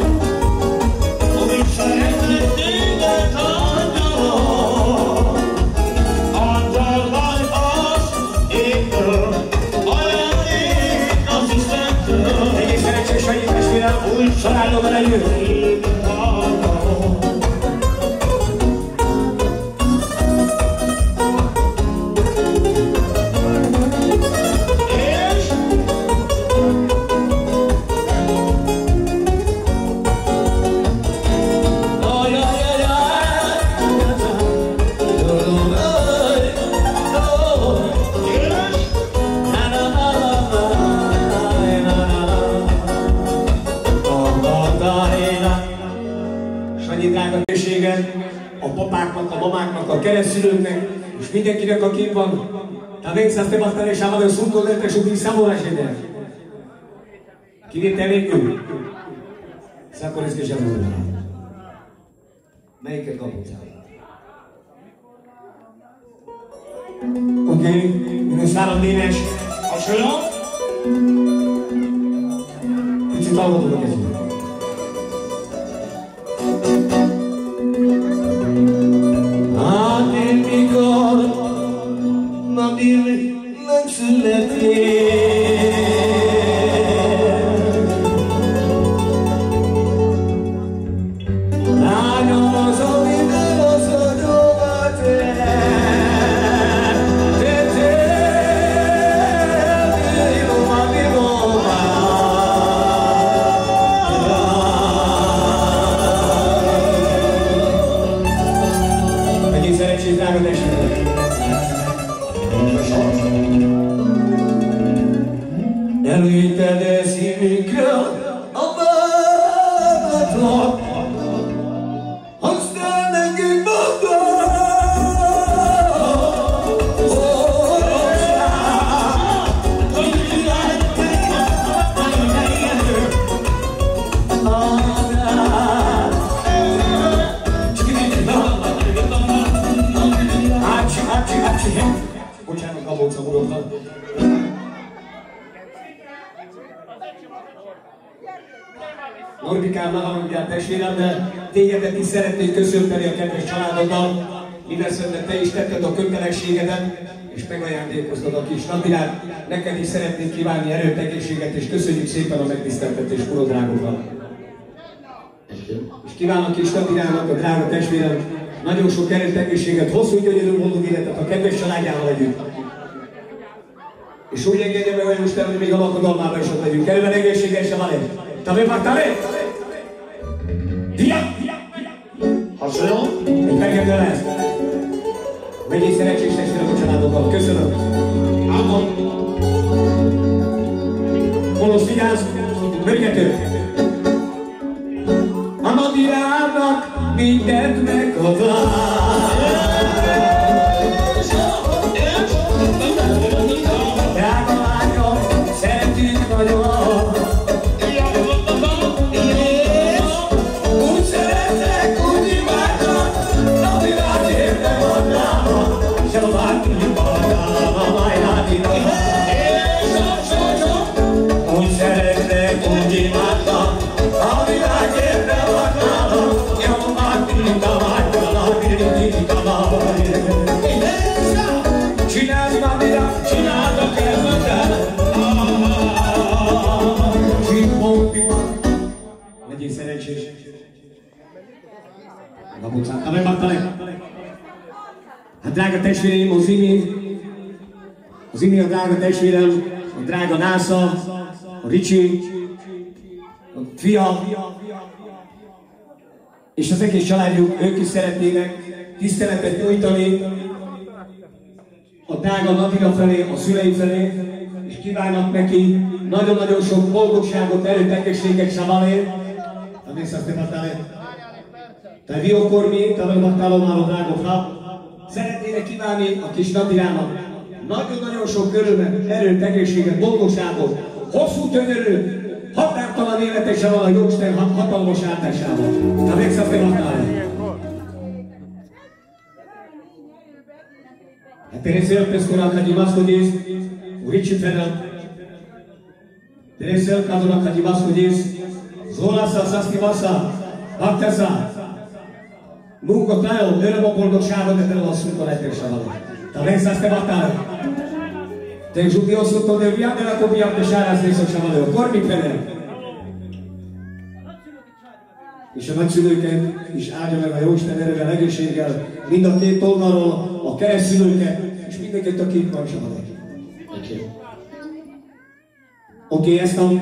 [SPEAKER 3] Családom vele jön! A papáknak, a mamáknak, a keresztülőknek, és mindenkinek, aki itt van. También se hace más tarde llamado asunto de este subisamor a llenar. Kivétel nélkül? Szakorészki sem mondaná. Melyiket kapottál? Oké, minus három dénes. Hasonló? Kicsit hallgatok a kezünk. Hát én mikor Nabil megszületél, lányom az, amiben az agyomat el, te tényleg jó, ami van. Megint szerencsét drága testvérek. Elvitted el szívünkről a bánatot, aztán nekünk mondod, bocsánat, kabóca urokat. Norbikám, ne haragudjál testvérem, de tégedet is szeretnék köszönteni a kedves családoddal. Mindezzel te is tetted a kötelességedet, és megajándékoztad a kis napirát. Neked is szeretnék kívánni erőt, egészséget, és köszönjük szépen a megtiszteltetés urodrágokat. És kívánok kis napirának, a drága testvérem, nagyon sok erőt, egészséget, hosszú, gyönyörű, boldog életet a kedves családjával együtt. És úgy engedje meg, hogy most hogy még a lakodalmában is ott legyünk. Erőben egészségesen van egy. También Martale. Dia. Hasonló. Egy megengedő lesz. Megyél szerencsés testvérek a családokkal. Köszönöm. Ámon. Molos vigyázz. Mörgető. A Nadirának mindent megadál. Drága lányom, szeretünk nagyon. Legyél szerencsés. Kapucát, nem Martale. Hát drága testvéreim, az Imi, az Imi a drága testvérem, a drága Násza, a Ricsi, a fia, és az egész családjuk, ők is szeretnének tiszteletet nyújtani a drága Nadira felé, a szülei felé, és kívánnak neki nagyon-nagyon sok boldogságot, erőt, egészséget, savalé. También se Martale. Te viókormi, también Martalo már a drága fa. Szeretnének kívánni a kis Nadirának nagyon-nagyon sok örömet, erőt, egészséget, boldogságot, hosszú, gyönyörű, határtalan életesen van a Jóisten hatalmas áltásával. También se Martale. Teresel pescora Kadimaskodis, Urici Fedel. Teresel Kadura Kadimaskodis, Zolasa Saskivasa, Baktasa. Munka tayo, öröm a boldogságot, de te lasszunk a lehetőséget. También se Martale. Te judioszotto del via della copia de Sárász részok sem való. Kormi Fedel. És a nagyszülőket is áldja meg a Jóisten erővel, egészséggel, mind a két oldalról, a keresztszülőket, és mindenkit a két van sem való. Oké, ezt a...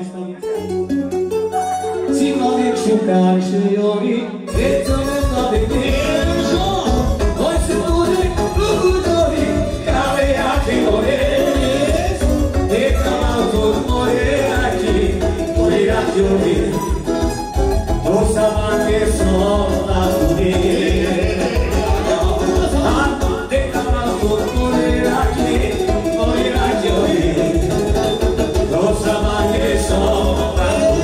[SPEAKER 3] Szívna még sokár sőjogi, rétszanet a békézsa, hogy szúrik, lukudori, kávéjáki morész, ékkamátor moréráki, moréráki jogi, Rosszabán kész szolgáltuk én. Hát, ékkamátor moréráki, moréráki jogi, Rosszabán kész szolgáltuk.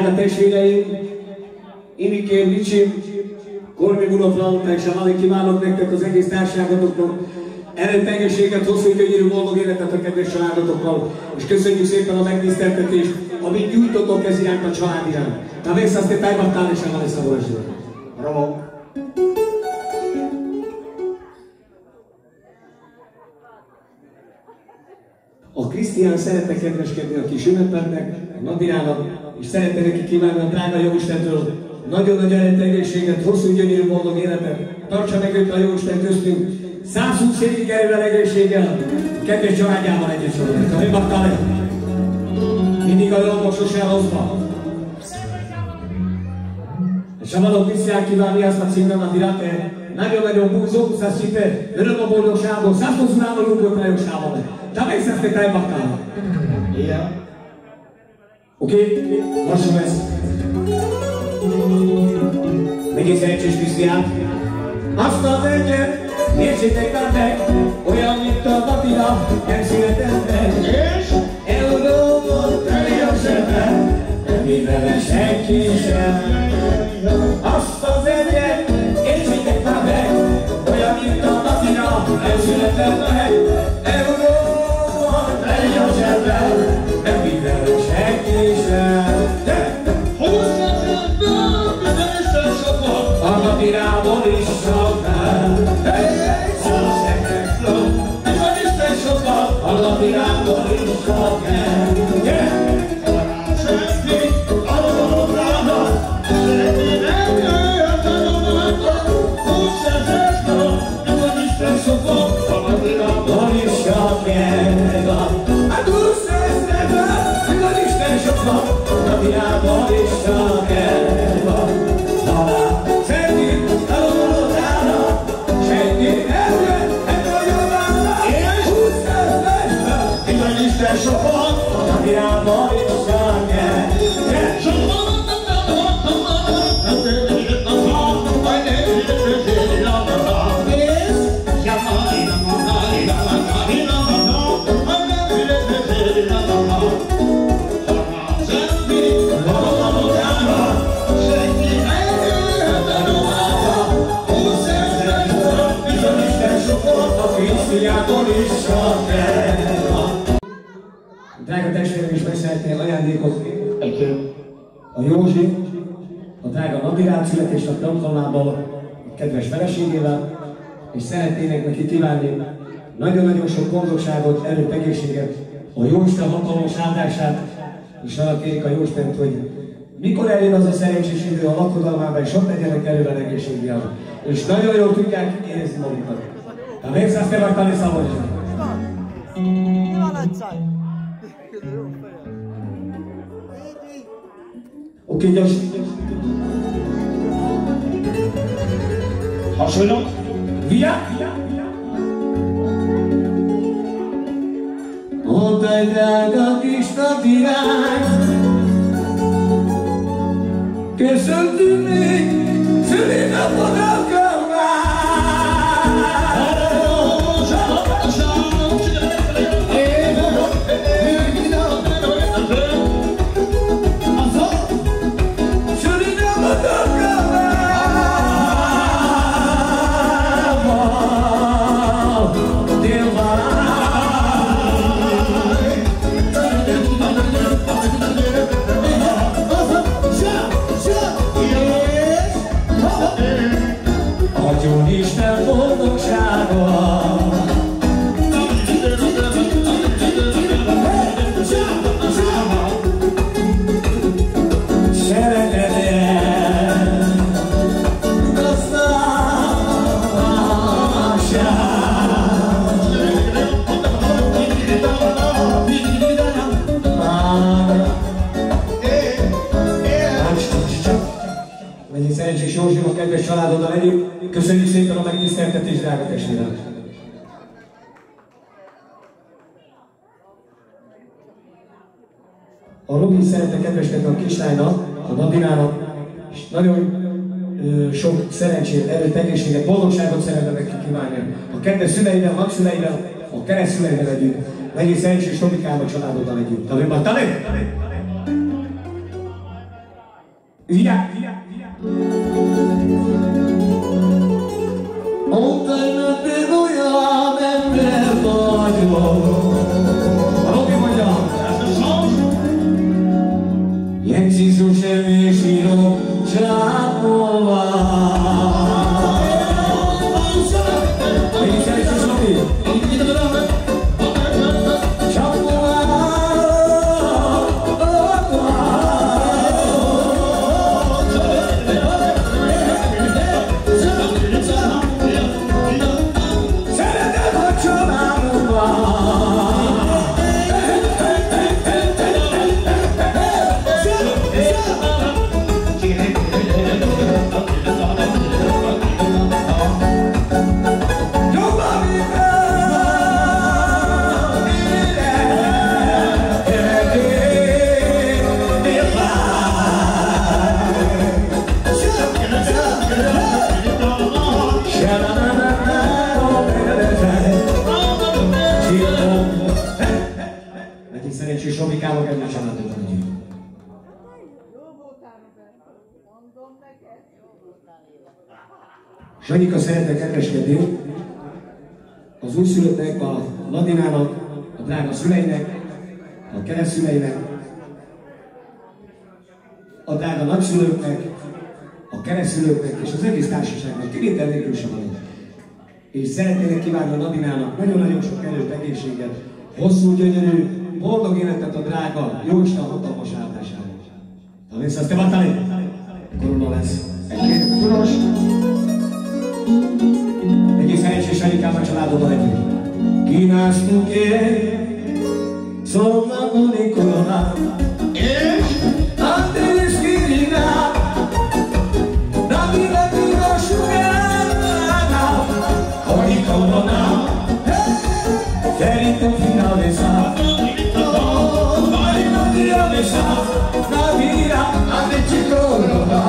[SPEAKER 3] drága testvéreim, Imikém, Ricsim, Kormi Munoflautta és a Mali kívánok nektek az egész társaságotoknak erőt, egészséget, hosszú, gyönyörű, boldog életet a kedves családotokkal, és köszönjük szépen a megtiszteltetést, amit nyújtotok ez iránt a család iránt. Na végsz azt egy tájbattál és a Mali szabolásra. Bravo! A Krisztián szeretne kedveskedni a kis ünnepelnek, a Nadirának, és szeretne neki kívánni a drága Jóistentől nagyon-nagyon erőt, egészséget, hosszú, gyönyörű, boldog életet. Tartsa meg őt a Jóisten köztünk, százhúsz évig erővel, egészséggel, kedves családjával együtt sorolni. A hőbakkal mindig a dolgok sosem rosszba. És a való Krisztián kívánni azt a címben, Nadirate, nagyon-nagyon búzó, szászíte, öröm a boldogságból, százhúszunával rúgott a jóságból. De megszesztek el bakkál. Igen. Oké, lassú lesz. Megint szerencsés Krisztián. Azt az egyet, értsétek meg, olyan, mint a Natira, nem született meg. És? Euróból teli a zsebe, nem ír vele senki sem. Azt az egyet, értsétek meg, olyan, mint a Natira, nem született meg. Euróból teli a zsebe, nem ír vele senki sem. A Nadirából is sok el, hey, szószetek fló, és a Isten sokat, a Nadirából is sok el, yeah! Senki, a Nadirának, senki nem jöjjön a Nadirának, szószetek fló, és a Isten sokat, a Nadirából is sok el, hát úszesztek el, és a Isten sokat, a Nadirából is sok el. Sokat, a Nadirából is csak el. Drága testvérem is meg szeretném ajándékozni a Józsi, a drága Nadirát születésnap alkalmából a kedves feleségével, és szeretnének neki kívánni nagyon-nagyon sok boldogságot, erőt, egészséget, a Jóisten hatalmas áldását, és arra kérik a Jóistent, hogy mikor eljön az a szerencsés idő a lakodalmában, és ott legyenek erővel, egészséggel, és nagyon jól tudják érezni magukat. A végszáz te vagy Tani Szabolcsán. Oké, gyors. Hasonló. Via. Ott egy drága kis Nadirány, köszöntünk még szülinapod alkalmát. Isten boldogsága. Szeretettel Mennyi szerencsés Józsim a kedves családoddal együtt. Köszönjük szépen a megtiszteltetést, drága testvérem! A Robi szeretne kedveskedni a kislánynak, a Nadirának, és nagyon ö, sok szerencsét, erőt, egészséget, boldogságot szeretne neki kívánni. A kedves szüleivel, nagyszüleivel, a keresztszüleivel együtt. Megint szerencsés Robikával családoddal együtt. Talán, talán! Via, via, via. Robi mondja, Jencisu semmi síró csápolva. Én szeretsz Robi? Szerencsés Robikával kedves családot adjuk. Sanyika szeretne kedveskedni az újszülöttnek, a Ladinának, a drága szüleinek, a keresztszüleinek, a drága nagyszülőknek, a keresztszülőknek és az egész társaságnak, kivétel nélkül sem van. És szeretnének kívánni a Ladinának nagyon-nagyon sok erőt, egészséget, hosszú, gyönyörű, boldog életet a drága, jóisten hatalmas áldására. Ha nézsz, azt te vatali? Korona lesz. Egy-két turos. Egész szerencsés anyukával családoddal együtt. Kínáztunk én, szolgálni koronát, és Andrész Kirinát, Davide Tira Sugárnál, Koni koronát, Szerintem finalizál. La vida a de chicorova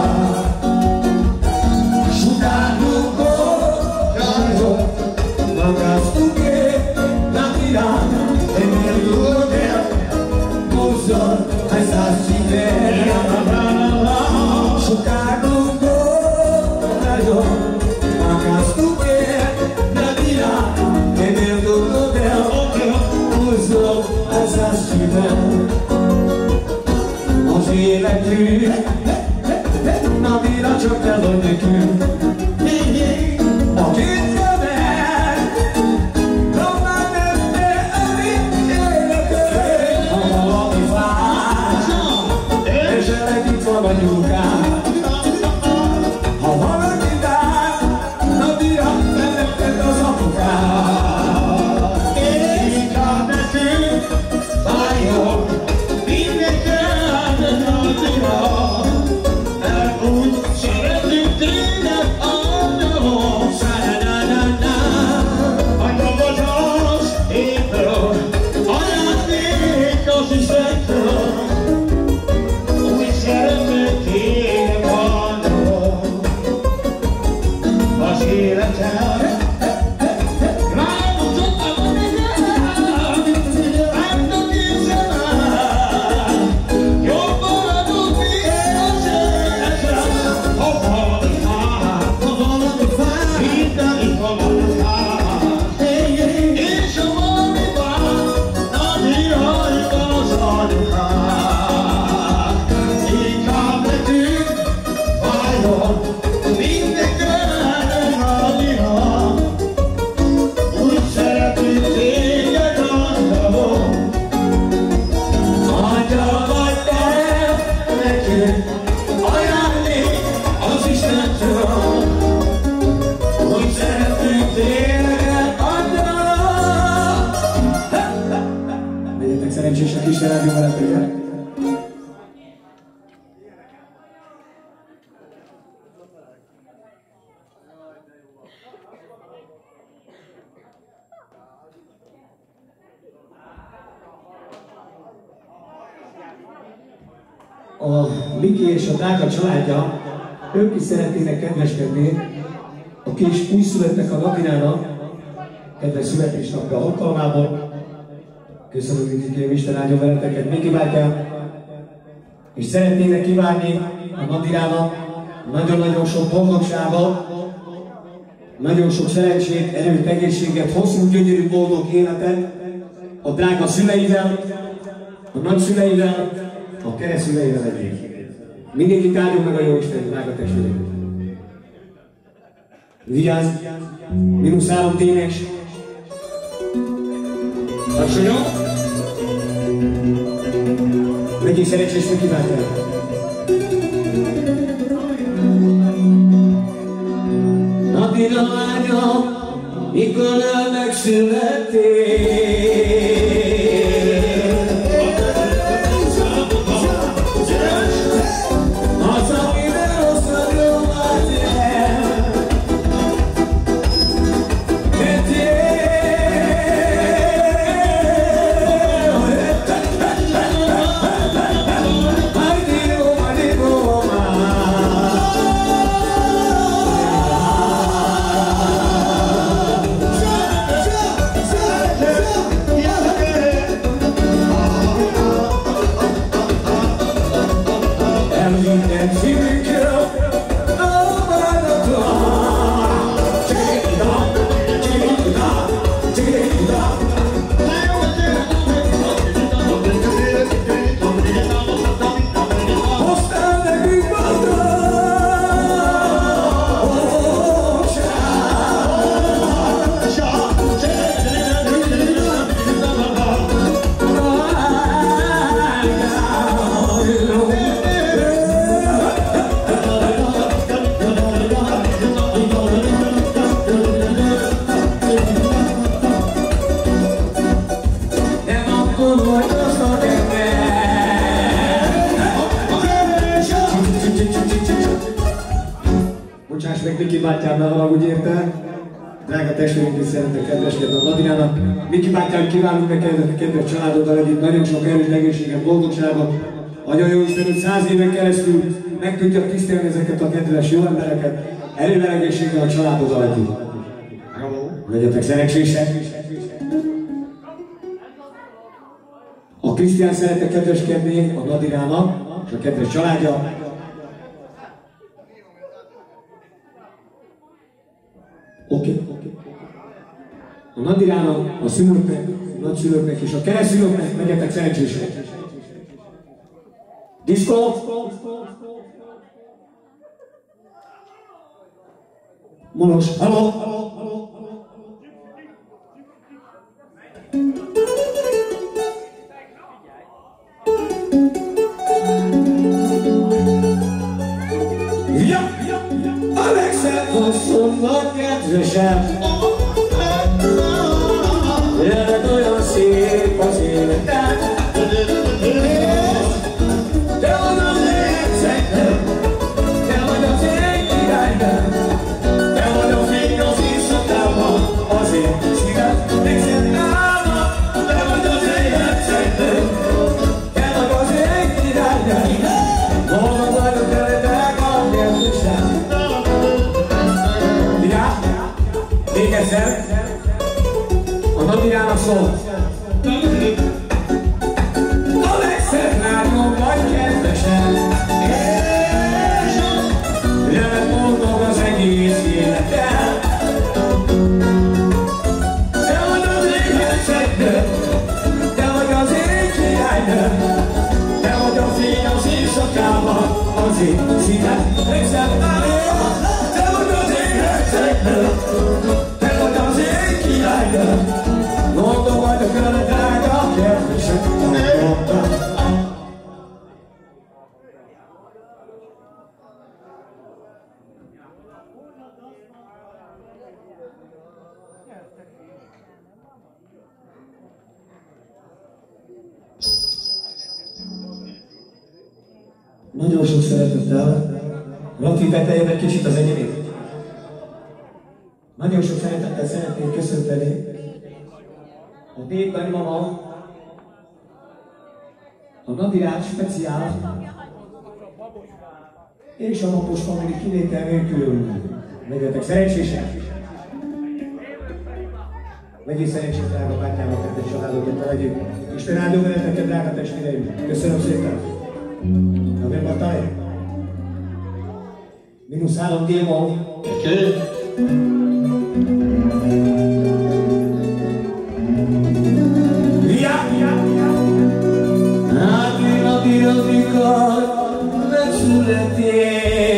[SPEAKER 3] Sudando Carlo Magas tu que La vida En el hotel Muso Esa siberia Sudando Carlo Magas tu que La vida En el hotel Muso Esa siberia Az életű, na mira csak elad nekünk. A két ember, román nőtte a mi életet. Ha valami fáj, és elegít van a nyugát. Ha valaki dár, na mira megetted az apukát. Inkább nekünk fájjon, mert úgy szeretünk téged, anyagom, sa-na-na-na-na. Anyagos évről, ajándék az Istentől, úgy szeretünk téged, anyagom, az életem. Szerencsések Isten áldjon veletek! A Miki és a drága családja, ők is szeretnének kedveskedni a kis újszülöttek a Ladinának, kedves születésnapja alkalmából. Köszönöm, Mikikém, Isten áldjon veleteket, Miki bátyám! és szeretnének kívánni a Nadirának nagyon-nagyon sok boldogságot, nagyon sok szerencsét, erőt, egészséget, hosszú, gyönyörű, boldog életet a drága szüleivel, a nagyszüleivel, a keresztszüleivel együtt. Mindenkit áldjon meg a Jóisten, drága testvérek! Vigyázz! Mínusz három tényes! Tapsoljon! Neki szerencsés megkívánták! Nadira lánya, mikor el megszülettél, Miki bátyám, ne haragudj érte. Drága testvérünk is szeretek kedveskedni a Nadirának. Miki bátyám, kívánunk neked a kedves családoddal együtt nagyon sok erős, egészséget, boldogságot. Adja jó Isten, hogy száz éven keresztül meg tudja tisztelni ezeket a kedves jó embereket. Erővel, egészséggel a családoddal együtt. Legyetek szerencsések. A Krisztián szeretne kedveskedni a Nadirának és a kedves családja. Oké, okay, oké. Okay. A Nadirának, a szülőknek, a nagyszülőknek és a keresztszülőknek legyetek szerencsések. Diszkó! Monos, halló! Hosszúnak kedvesem, veled olyan szép az életem. Te vagy az én szegnem, te vagy az én királynőm, te vagy a fény az éjszakában, az én szívem végzett nálam. Te vagy az én szegnem, te vagy az én királynőm, boldog vagyok veletek a kedvesem. Még egyszer, a Nadirának szól. A legszebb lányom vagy kedvesem, veled boldog az egész életem. Te vagy az én hercegnőm, te vagy az én királynőm, te vagy a fény az éjszakában, az én szívem végzett nálam. Te vagy az én hercegnőm, boldog vagyok vele, drága kedvesek, nagyon sok szeretettel, Rafi beteljebb egy kicsit az enyémét. Nagyon sok szeretettel szeretnék köszönteni a Déd nagymama, a Nadirát speciál és a Napos family kivétel nélkül. Legyetek szerencsések! Legyél szerencsés, drága bátyámat, kedves családokat együtt. Isten áldjon veleteket, drága testvéreim! Köszönöm szépen! Come battaglia? Minus három G-mol.
[SPEAKER 5] Oké.
[SPEAKER 3] Ja, ja, ja. Hát én a birodikar megszületél.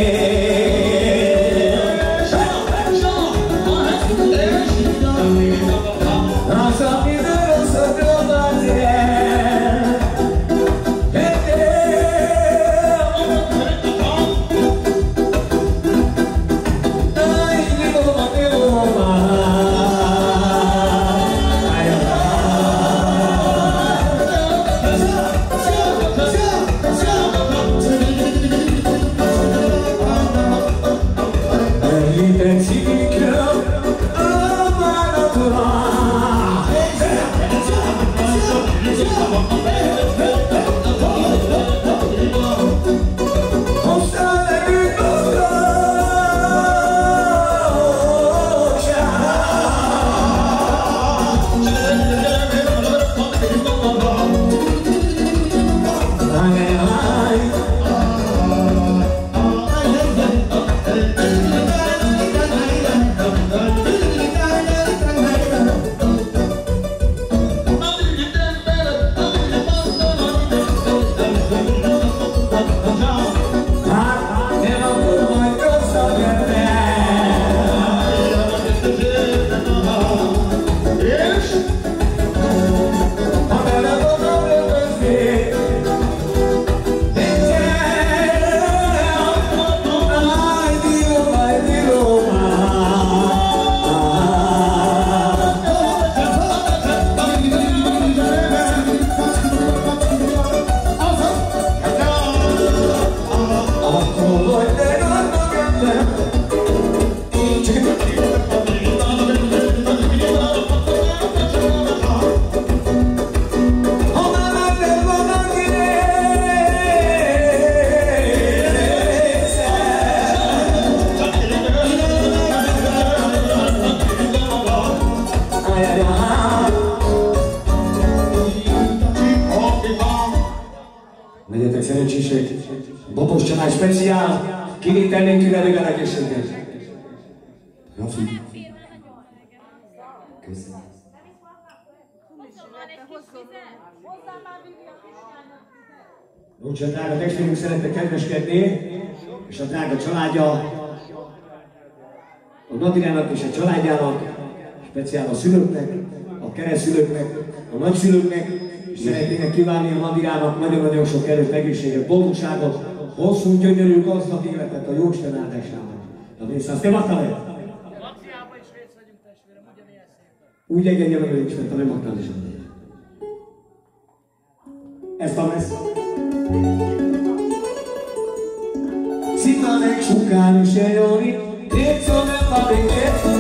[SPEAKER 3] Az, ami rosszakra vágyel. Legyetek szerencsések, Babos család speciál, kivétel nélkül elővel egészséget. Rafi. Köszönöm. Úgy, a drága testvérünk szeretne kedveskedni, és a drága családja, a Nadirának és a családjának, speciál a szülőknek, a keresztszülőknek, a nagyszülőknek, és szeretnének kívánni a Nadirának nagyon-nagyon sok erős egészséget, boldogságot, hosszú, gyönyörű, gazdag életet a Jóisten áldásában. Na nézd, azt nem adta meg?
[SPEAKER 6] Laciában is részt vegyünk, testvérem, ugyanilyen szépen.
[SPEAKER 3] Úgy engedje meg a Isten, ha nem adtál is. Ezt a messz. Szita meg csukán is eljönni, két szó nem van még.